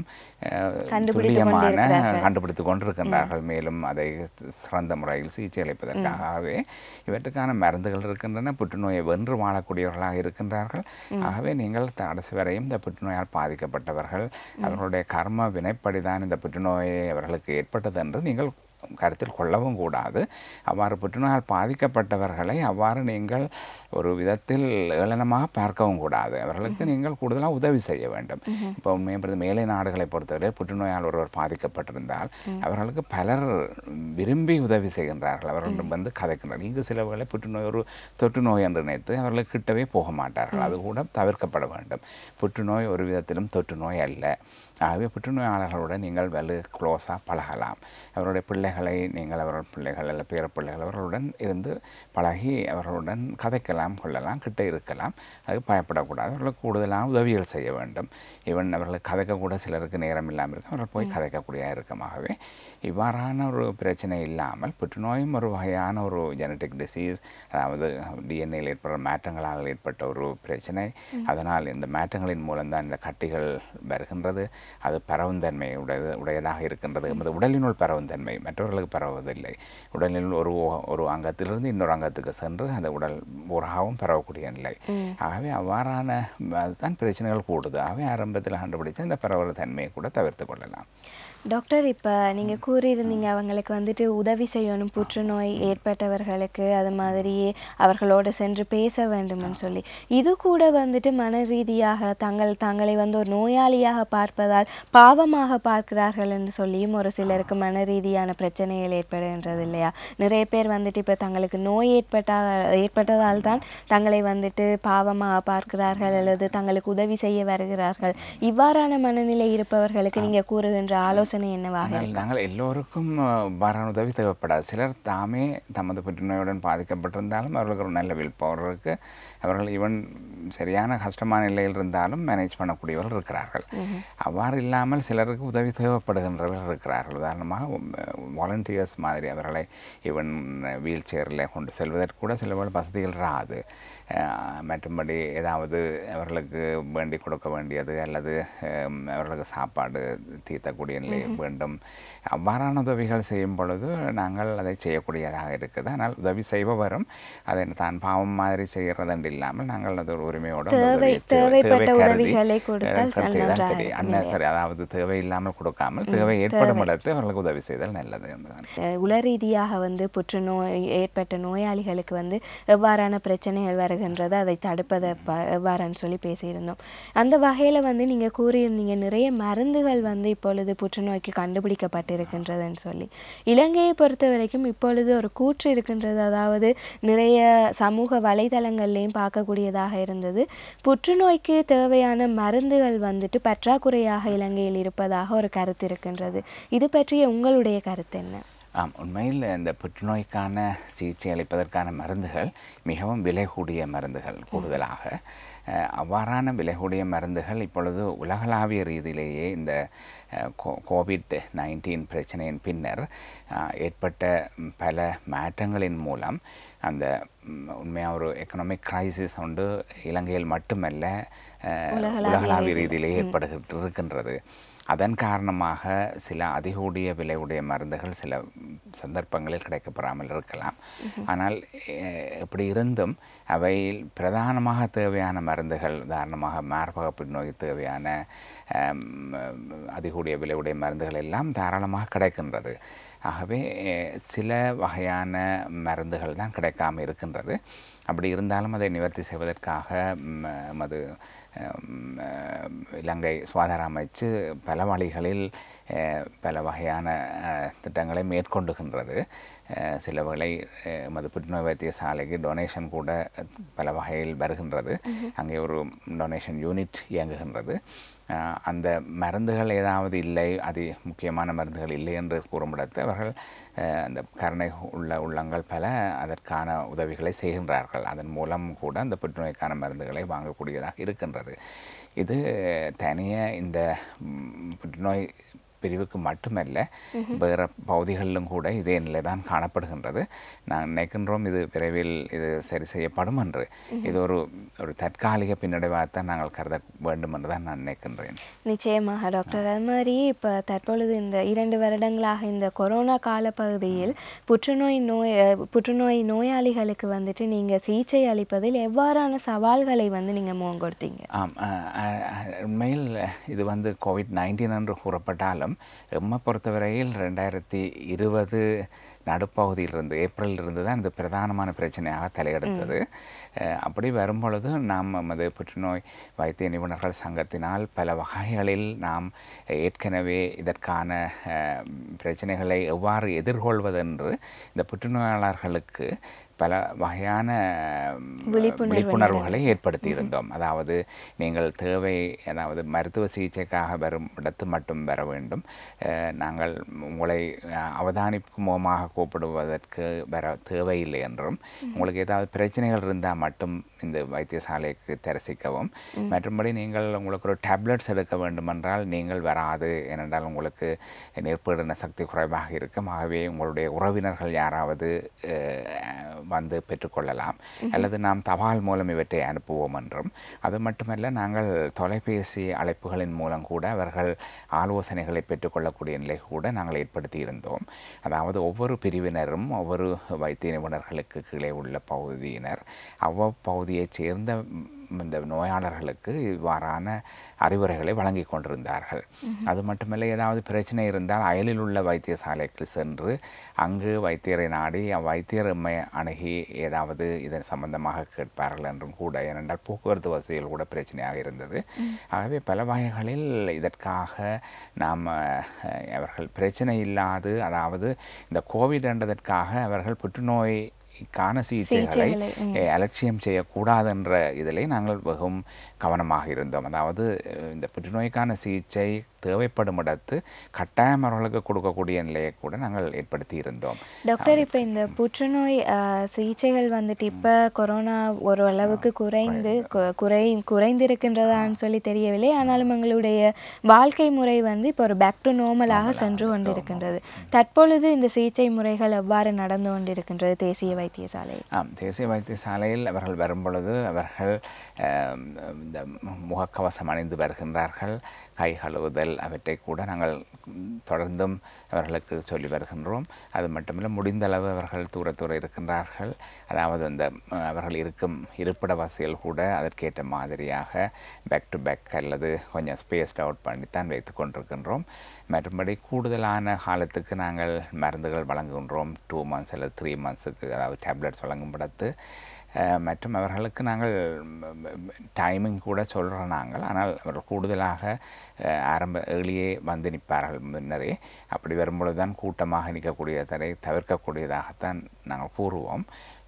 துல்லியமான கண்டுபிடித்து கொண்டிருக்கின்றார்கள். மேலும் அதை சிறந்த முறையில் சிகிச்சை அளிப்பதற்காகவே இவற்றுக்கான மருந்துகள் இருக்கின்றன. புற்றுநோயை வென்று வாழக்கூடியவர்களாக இருக்கின்றார்கள். ஆகவே நீங்கள் கடைசி வரையும் இந்த புற்றுநோயால் பாதிக்கப்பட்டவர்கள் அவர்களுடைய கர்ம வினைப்படிதான் இந்த புற்றுநோயை அவர்களுக்கு ஏற்பட்டது என்று நீங்கள் கருத்தில் கொள்ளவும் கூடாது. அவ்வாறு புற்றுநோயால் பாதிக்கப்பட்டவர்களை அவ்வாறு நீங்கள் ஒரு விதத்தில் ஏளனமாக பார்க்கவும் கூடாது. அவர்களுக்கு நீங்கள் கூடுதலாக உதவி செய்ய வேண்டும். இப்போ உண்மையை மேலை நாடுகளை பொறுத்தவரை புற்றுநோயால் ஒருவர் பாதிக்கப்பட்டிருந்தால் அவர்களுக்கு பலர் விரும்பி உதவி செய்கின்றார்கள். அவர்கள் வந்து கதைக்கின்றனர். இங்கு சிலவர்களை புற்றுநோய் ஒரு தொற்று நோய் என்று நினைத்து அவர்களுக்கு கிட்டவே போக மாட்டார்கள். அது கூட தவிர்க்கப்பட வேண்டும். புற்றுநோய் ஒரு விதத்திலும் தொற்று நோய் அல்ல. ஆகவே புற்றுநோயாளர்களுடன் நீங்கள் க்ளோஸாக பழகலாம். அவருடைய பிள்ளைகளை நீங்கள் அவர்கள் பிள்ளைகள் அல்ல பேர பிள்ளைகள் அவர்களுடன் இருந்து பழகி அவர்களுடன் கதைக்கலாம், கொள்ளலாம், கிட்ட இருக்கலாம். அதுக்கு பயப்படக்கூடாது. அவர்களுக்கு கூடுதலாக உதவிகள் செய்ய வேண்டும். ஈவன் அவர்களுக்கு கதைக்கக்கூட சிலருக்கு நேரம் இல்லாமல் இருக்கும். அவர்கள் போய் கதைக்கக்கூடிய இருக்கமாகவே இவ்வாறான ஒரு பிரச்சனை இல்லாமல் புற்றுநோயும் ஒரு வகையான ஒரு ஜெனட்டிக் டிசீஸ், அதாவது டிஎன்ஏயில் ஏற்படுற மாற்றங்களால் ஏற்பட்ட ஒரு பிரச்சனை. அதனால் இந்த மாற்றங்களின் மூலம்தான் இந்த கட்டிகள் வருகின்றது. அது பரவுந்தன்மை உடையதாக இருக்கின்றது. நமது உடலினுள் பரவுந்தன்மை மற்றவர்களுக்கு பரவுவதில்லை. உடலில் ஒரு அங்கத்திலிருந்து இன்னொரு அங்கத்துக்கு சென்று அந்த உடல் ஊராகவும் பரவக்கூடிய நிலை. ஆகவே அவ்வாறான தான் பிரச்சனைகள் கூடுது. ஆகவே ஆரம்பத்தில் கண்டுபிடிச்ச இந்த பரவல் தன்மையை கூட தவிர்த்து கொள்ளலாம். டாக்டர், இப்போ நீங்கள் கூறியிருந்தீங்க அவங்களுக்கு வந்துட்டு உதவி செய்யணும், புற்றுநோய் ஏற்பட்டவர்களுக்கு அது மாதிரியே அவர்களோடு சென்று பேச வேண்டும்னு சொல்லி. இது கூட வந்துட்டு மன ரீதியாக தங்களை வந்து ஒரு நோயாளியாக பார்ப்பதால் பாவமாக பார்க்கிறார்கள் என்று சொல்லியும் ஒரு சிலருக்கு மன ரீதியான பிரச்சனைகள் ஏற்படுகின்றது இல்லையா? நிறைய பேர் வந்துட்டு இப்போ தங்களுக்கு நோய் ஏற்பட்டதால் தான் தங்களை வந்துட்டு பாவமாக பார்க்கிறார்கள் அல்லது தங்களுக்கு உதவி செய்ய வருகிறார்கள். இவ்வாறான மனநிலை இருப்பவர்களுக்கு நீங்கள் கூறுகின்ற ஆலோசனை என்னவாக? நாங்கள் எல்லோருக்கும் பாரான உதவி தேவைப்படாது. சிலர் தாமே தமது புற்றுநோயுடன் பாதிக்கப்பட்டிருந்தாலும் அவர்களுக்கு ஒரு நல்ல வில் பவர் இருக்கு. அவர்கள் ஈவன் சரியான கஷ்டமான நிலையில் இருந்தாலும் மேனேஜ் பண்ணக்கூடியவர்கள் இருக்கிறார்கள். அவ்வாறு இல்லாமல் சிலருக்கு உதவி தேவைப்படுகின்றவர்கள் இருக்கிறார்கள். உதாரணமாக வாலண்டியர்ஸ் மாதிரி அவர்களை ஈவன் வீல் சேரில் கொண்டு செல்வதற்கு கூட சில வசதிகள் ராது. மற்றும்படி ஏதாவது அவர்களுக்கு வேண்டி கொடுக்க வேண்டியது அல்லது அவர்களுக்கு சாப்பாடு தீர்த்தக்கூடிய நிலை வேண்டும். அவ்வாறான உதவிகள் செய்யும் பொழுது நாங்கள் அதை செய்யக்கூடியதாக இருக்குது. ஆனால் உதவி செய்பவரும் அதை தான் பாவம் மாதிரி செய்கிறதென்று இல்லாமல் நாங்கள் அது ஒரு உரிமையோடு சரி, அதாவது தேவை இல்லாமல் கொடுக்காமல் தேவை ஏற்படும் இடத்து அவர்களுக்கு உதவி செய்தல் நல்லது என்பதுதான். உள ரீதியாக புற்றுநோய் ஏற்பட்ட நோயாளிகளுக்கு எவ்வாறான பிரச்சனைகள் வருகின்றது, அதை தடுப்பதை எவ்வாறான்னு சொல்லி பேசியிருந்தோம். அந்த வகையில் நீங்கள் கூறியிருந்தீங்க நிறைய மருந்துகள் இப்பொழுது புற்றுநோய்க்கு கண்டுபிடிக்கப்பட்டிருக்கின்றதுன்னு சொல்லி. இலங்கையை பொறுத்த வரைக்கும் இப்பொழுது ஒரு கூற்று இருக்கின்றது, அதாவது நிறைய சமூக வலைதளங்கள்லையும் பார்க்கக்கூடியதாக இருந்தது, புற்றுநோய்க்கு தேவையான மருந்துகள் பற்றாக்குறையாக இலங்கையில் இருப்பதாக ஒரு கருத்து இருக்கின்றது. இது பற்றிய உங்களுடைய கருத்து என்ன? உண்மையில் இந்த புற்றுநோய்க்கான சிகிச்சை அளிப்பதற்கான மருந்துகள் மிகவும் விலை கூடிய மருந்துகள். கூடுதலாக அவ்வாறான விலை கூடிய மருந்துகள் இப்பொழுது உலகளாவிய ரீதியிலேயே இந்த COVID-19 பிரச்சனையின் பின்னர் ஏற்பட்ட பல மாற்றங்களின் மூலம் அந்த உண்மையாக ஒரு எக்கனாமிக் கிரைசிஸ் இலங்கையில் மட்டுமல்ல உலகளாவிய ரீதியிலேயே இருக்கின்றது. அதன் காரணமாக சில அதிகூடிய விலையுடைய மருந்துகள் சில சந்தர்ப்பங்களில் கிடைக்கப்பெறாமல் இருக்கலாம். ஆனால் இப்படி இருந்தும் அவை பிரதானமாக தேவையான மருந்துகள், உதாரணமாக மார்பக புற்றுநோய்க்கு தேவையான அதிகூடிய விலையுடைய மருந்துகள் எல்லாம் தாராளமாக கிடைக்கின்றது. ஆகவே சில வகையான மருந்துகள் தான் கிடைக்காமல் இருக்கின்றது. அப்படி இருந்தாலும் அதை நிவர்த்தி செய்வதற்காக மது இலங்கை சுகாதார அமைச்சு பல வழிகளில் பல வகையான திட்டங்களை மேற்கொண்டுகின்றது. சில வேளை மது புற்றுநோய் வைத்தியசாலைக்கு டொனேஷன் கூட பல வகையில் வருகின்றது. அங்கே ஒரு டொனேஷன் யூனிட் இயங்குகின்றது. அந்த மருந்துகள் ஏதாவது இல்லை, அது முக்கியமான மருந்துகள் இல்லை என்று கூறும்படத்து அவர்கள் அந்த கருணை உள்ளங்கள் பல அதற்கான உதவிகளை செய்கின்றார்கள். அதன் மூலம் கூட அந்த புற்றுநோய்க்கான மருந்துகளை வாங்கக்கூடியதாக இருக்கின்றது. இது தனியாக இந்த புற்றுநோய் பிரிவுக்கு மட்டுமல்ல, வேறு பகுதிகளிலும் கூட இதே நிலை தான் காணப்படுகின்றது. நான் நினைக்கின்றோம் இது விரைவில் இது சரி செய்யப்படும் என்று. இது ஒரு தற்காலிக பின்னடைவாகத்தான் நாங்கள் கருத வேண்டும் என்று தான் நான் நினைக்கின்றேன். நிச்சயமாக டாக்டர். அது மாதிரி இப்போ தற்பொழுது இந்த 2 வருடங்களாக இந்த கொரோனா காலப்பகுதியில் புற்றுநோய் நோயாளிகளுக்கு நீங்கள் சிகிச்சை அளிப்பதில் எவ்வாறான சவால்களை நீங்கள் முன்கொடுத்தீங்க? உண்மையில் இது COVID-19 என்று கூறப்பட்டாலும் எம்மை பொறுத்தவரையில் 2020 நடுப்பகுதியிலிருந்து ஏப்ரலிலிருந்து தான் இந்த பிரதானமான பிரச்சனையாக தலையெடுத்தது. அப்படி வரும்பொழுது நாம் நமது புற்றுநோய் வைத்திய நிபுணர்கள் சங்கத்தினால் பல வகைகளில் நாம் ஏற்கனவே இதற்கான பிரச்சனைகளை எவ்வாறு எதிர்கொள்வதென்று இந்த புற்றுநோயாளர்களுக்கு பல வகையான விழிப்புணர்வுகளை ஏற்படுத்தி இருந்தோம். அதாவது நீங்கள் அதாவது மருத்துவ சிகிச்சைக்காக வரும் இடத்து மட்டும் வர வேண்டும், நாங்கள் உங்களை அவதானிப்பு மூலமாக கூப்பிடுவதற்கு வர தேவையில்லை என்றும், உங்களுக்கு ஏதாவது பிரச்சனைகள் இருந்தால் மட்டும் இந்த வைத்தியசாலைக்கு தரிசிக்கவும், மற்றும்படி உங்களுக்கு ஒரு டேப்லெட்ஸ் எடுக்க வேண்டுமென்றால் நீங்கள் வராது, ஏனென்றால் உங்களுக்கு நெற்பீடன சக்தி குறைவாக இருக்கும், ஆகவே உங்களுடைய உறவினர்கள் யாராவது வந்து பெற்றுக்கொள்ளலாம், அல்லது நாம் தபால் மூலம் இவற்றை அனுப்புவோம் என்றும். அது மட்டுமல்ல, நாங்கள் தொலைபேசி அழைப்புகளின் மூலம் கூட அவர்கள் ஆலோசனைகளை பெற்றுக்கொள்ளக்கூடிய நிலை கூட நாங்கள் ஏற்படுத்தி இருந்தோம். அதாவது ஒவ்வொரு பிரிவினரும் ஒவ்வொரு வைத்திய நிபுணர்களுக்கு கீழே உள்ள பகுதியினர் அவ்வப்பகுதியைச் சேர்ந்த இந்த நோயாளர்களுக்கு இவ்வாறான அறிவுரைகளை வழங்கி கொண்டிருந்தார்கள். அது மட்டுமல்ல, ஏதாவது பிரச்சனை இருந்தால் அயலில் உள்ள வைத்தியசாலைக்கு சென்று அங்கு வைத்தியரை நாடி வைத்தியர் எம்மை அணுகி ஏதாவது இதன் சம்பந்தமாக கேட்பார்கள் என்றும் கூட, ஏனென்றால் போக்குவரத்து வசதிகள் கூட பிரச்சனையாக இருந்தது. ஆகவே பல வகைகளில் இதற்காக நாம் அவர்கள் பிரச்சனை இல்லாது, அதாவது இந்த கோவிட் என்றதற்காக அவர்கள் புற்றுநோய் சிகிச்சைகளை அலட்சியம் செய்யக்கூடாது என்ற இதிலே நாங்கள் மிகவும் கவனமாக இருந்தோம். அதாவது இந்த புற்றுநோய்க்கான சிகிச்சை தேவைப்படும் இடத்து கட்டாயம் அவர்களுக்கு கொடுக்கக்கூடிய நிலையை கூட நாங்கள் ஏற்படுத்தி இருந்தோம். டாக்டர், இப்போ இந்த புற்றுநோய் சிகிச்சைகள் வந்துட்டு இப்போ கொரோனா ஒரு அளவுக்கு குறைந்திருக்கின்றதான்னு சொல்லி தெரியவில்லை. ஆனாலும் எங்களுடைய வாழ்க்கை முறை வந்து இப்போ ஒரு பேக் டு நார்மலாக சென்று கொண்டிருக்கின்றது. தற்பொழுது இந்த சிகிச்சை முறைகள் எவ்வாறு நடந்து கொண்டிருக்கின்றது தேசிய வைத்தியசாலை? தேசிய வைத்தியசாலையில் அவர்கள் வரும்பொழுது அவர்கள் இந்த முகக்கவசம் அணிந்து வருகின்றார்கள். கை கழுவுதல் அவற்றை கூட நாங்கள் தொடர்ந்தும் அவர்களுக்கு சொல்லி வருகின்றோம். அது மட்டுமில்லை, முடிந்தளவு அவர்கள் தூர இருக்கின்றார்கள். அதாவது அந்த அவர்கள் இருக்கும் இருப்பிட வசதிகள் கூட அதற்கேற்ற மாதிரியாக பேக் டு பேக் அல்லது கொஞ்சம் ஸ்பேஸ்ட் அவுட் பண்ணித்தான் வைத்து கொண்டிருக்கின்றோம். மற்றபடி கூடுதலான காலத்துக்கு நாங்கள் மருந்துகள் வழங்குகின்றோம். 2 months அல்லது 3 monthsக்கு அதாவது டேப்லெட்ஸ் வழங்கும் படத்து மற்றும் அவர்களுக்கு நாங்கள் டைமிங் கூட சொல்கிறோம் நாங்கள். ஆனால் அவர்கள் கூடுதலாக ஏர்லியே வந்து நிற்பார்கள் முன்னரே. அப்படி வரும்பொழுது தான் கூட்டமாக நிற்கக்கூடியதை தவிர்க்கக்கூடியதாகத்தான் நாங்கள் கூறுவோம்.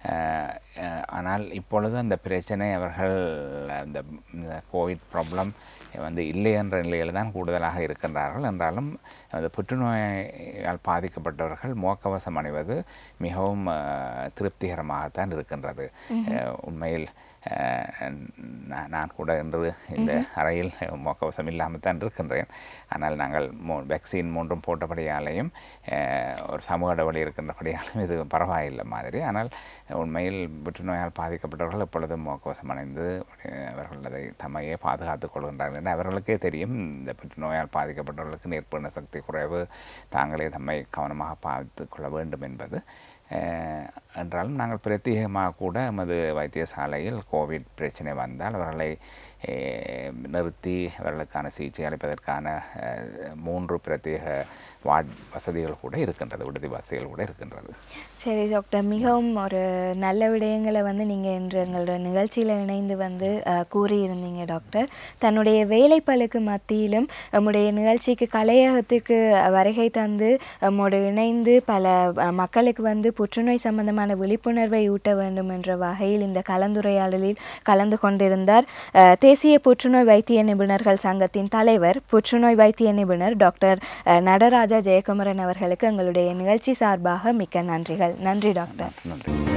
ஆனால் இப்பொழுது அந்த பிரச்சனை அவர்கள் அந்த கோவிட் ப்ராப்ளம் வந்து இல்லை என்ற நிலையில் தான் கூடுதலாக இருக்கின்றார்கள். என்றாலும் அந்த புற்றுநோயால் பாதிக்கப்பட்டவர்கள் முகக்கவசம் அணிவது மிகவும் திருப்திகரமாகத்தான் இருக்கின்றது. உண்மையில் நான் கூட இன்று இந்த அறையில் முகக்கவசம் இல்லாமல் தான் இருக்கின்றேன். ஆனால் நாங்கள் வேக்சின் 3 போட்டபடியாலையும் ஒரு சமூக இடைவெளி இருக்கின்றபடியாலும் இது பரவாயில்லை மாதிரி. ஆனால் உண்மையில் புற்றுநோயால் பாதிக்கப்பட்டவர்கள் எப்பொழுதும் முகக்கவசம் அணிந்து அவர்கள் அதை தம்மையே பாதுகாத்துக் கொள்கின்றார்கள் என்று அவர்களுக்கே தெரியும். இந்த புற்றுநோயால் பாதிக்கப்பட்டவர்களுக்கு நீர்ப்பண்ண சக்தி குறைவு, தாங்களே தம்மை கவனமாக பார்த்து கொள்ள வேண்டும் என்பது. என்றாலும் நாங்கள் பிரத்யேகமாக கூட எமது வைத்தியசாலையில் கோவிட் பிரச்சனை வந்தால் அவர்களை நிறுத்தி அவர்களுக்கான சிகிச்சை அளிப்பதற்கான 3 பிரத்யேக வார்டு வசதிகள் கூட இருக்கின்றது, விடுதி வசதிகள் கூட இருக்கின்றது. சரி டாக்டர், மிகவும் ஒரு நல்ல விடயங்களை வந்து நீங்கள் இன்று எங்களோட நிகழ்ச்சியில் இணைந்து வந்து கூறியிருந்தீங்க டாக்டர். தன்னுடைய வேலைப்பளுக்கு மத்தியிலும் நம்முடைய நிகழ்ச்சிக்கு கலையகத்துக்கு வருகை தந்து நம்மோடு இணைந்து பல மக்களுக்கு வந்து புற்றுநோய் சம்பந்தமான விழிப்புணர்வை ஊட்ட வேண்டும் என்ற வகையில் இந்த கலந்துரையாடலில் கலந்து கொண்டிருந்தார் தேசிய புற்றுநோய் வைத்திய நிபுணர்கள் சங்கத்தின் தலைவர், புற்றுநோய் வைத்திய நிபுணர் டாக்டர் நடராஜா ஜெயக்குமரன் அவர்களுக்கு எங்களுடைய நிகழ்ச்சி சார்பாக மிக்க நன்றிகள். நன்றி டாக்டர். நன்றி.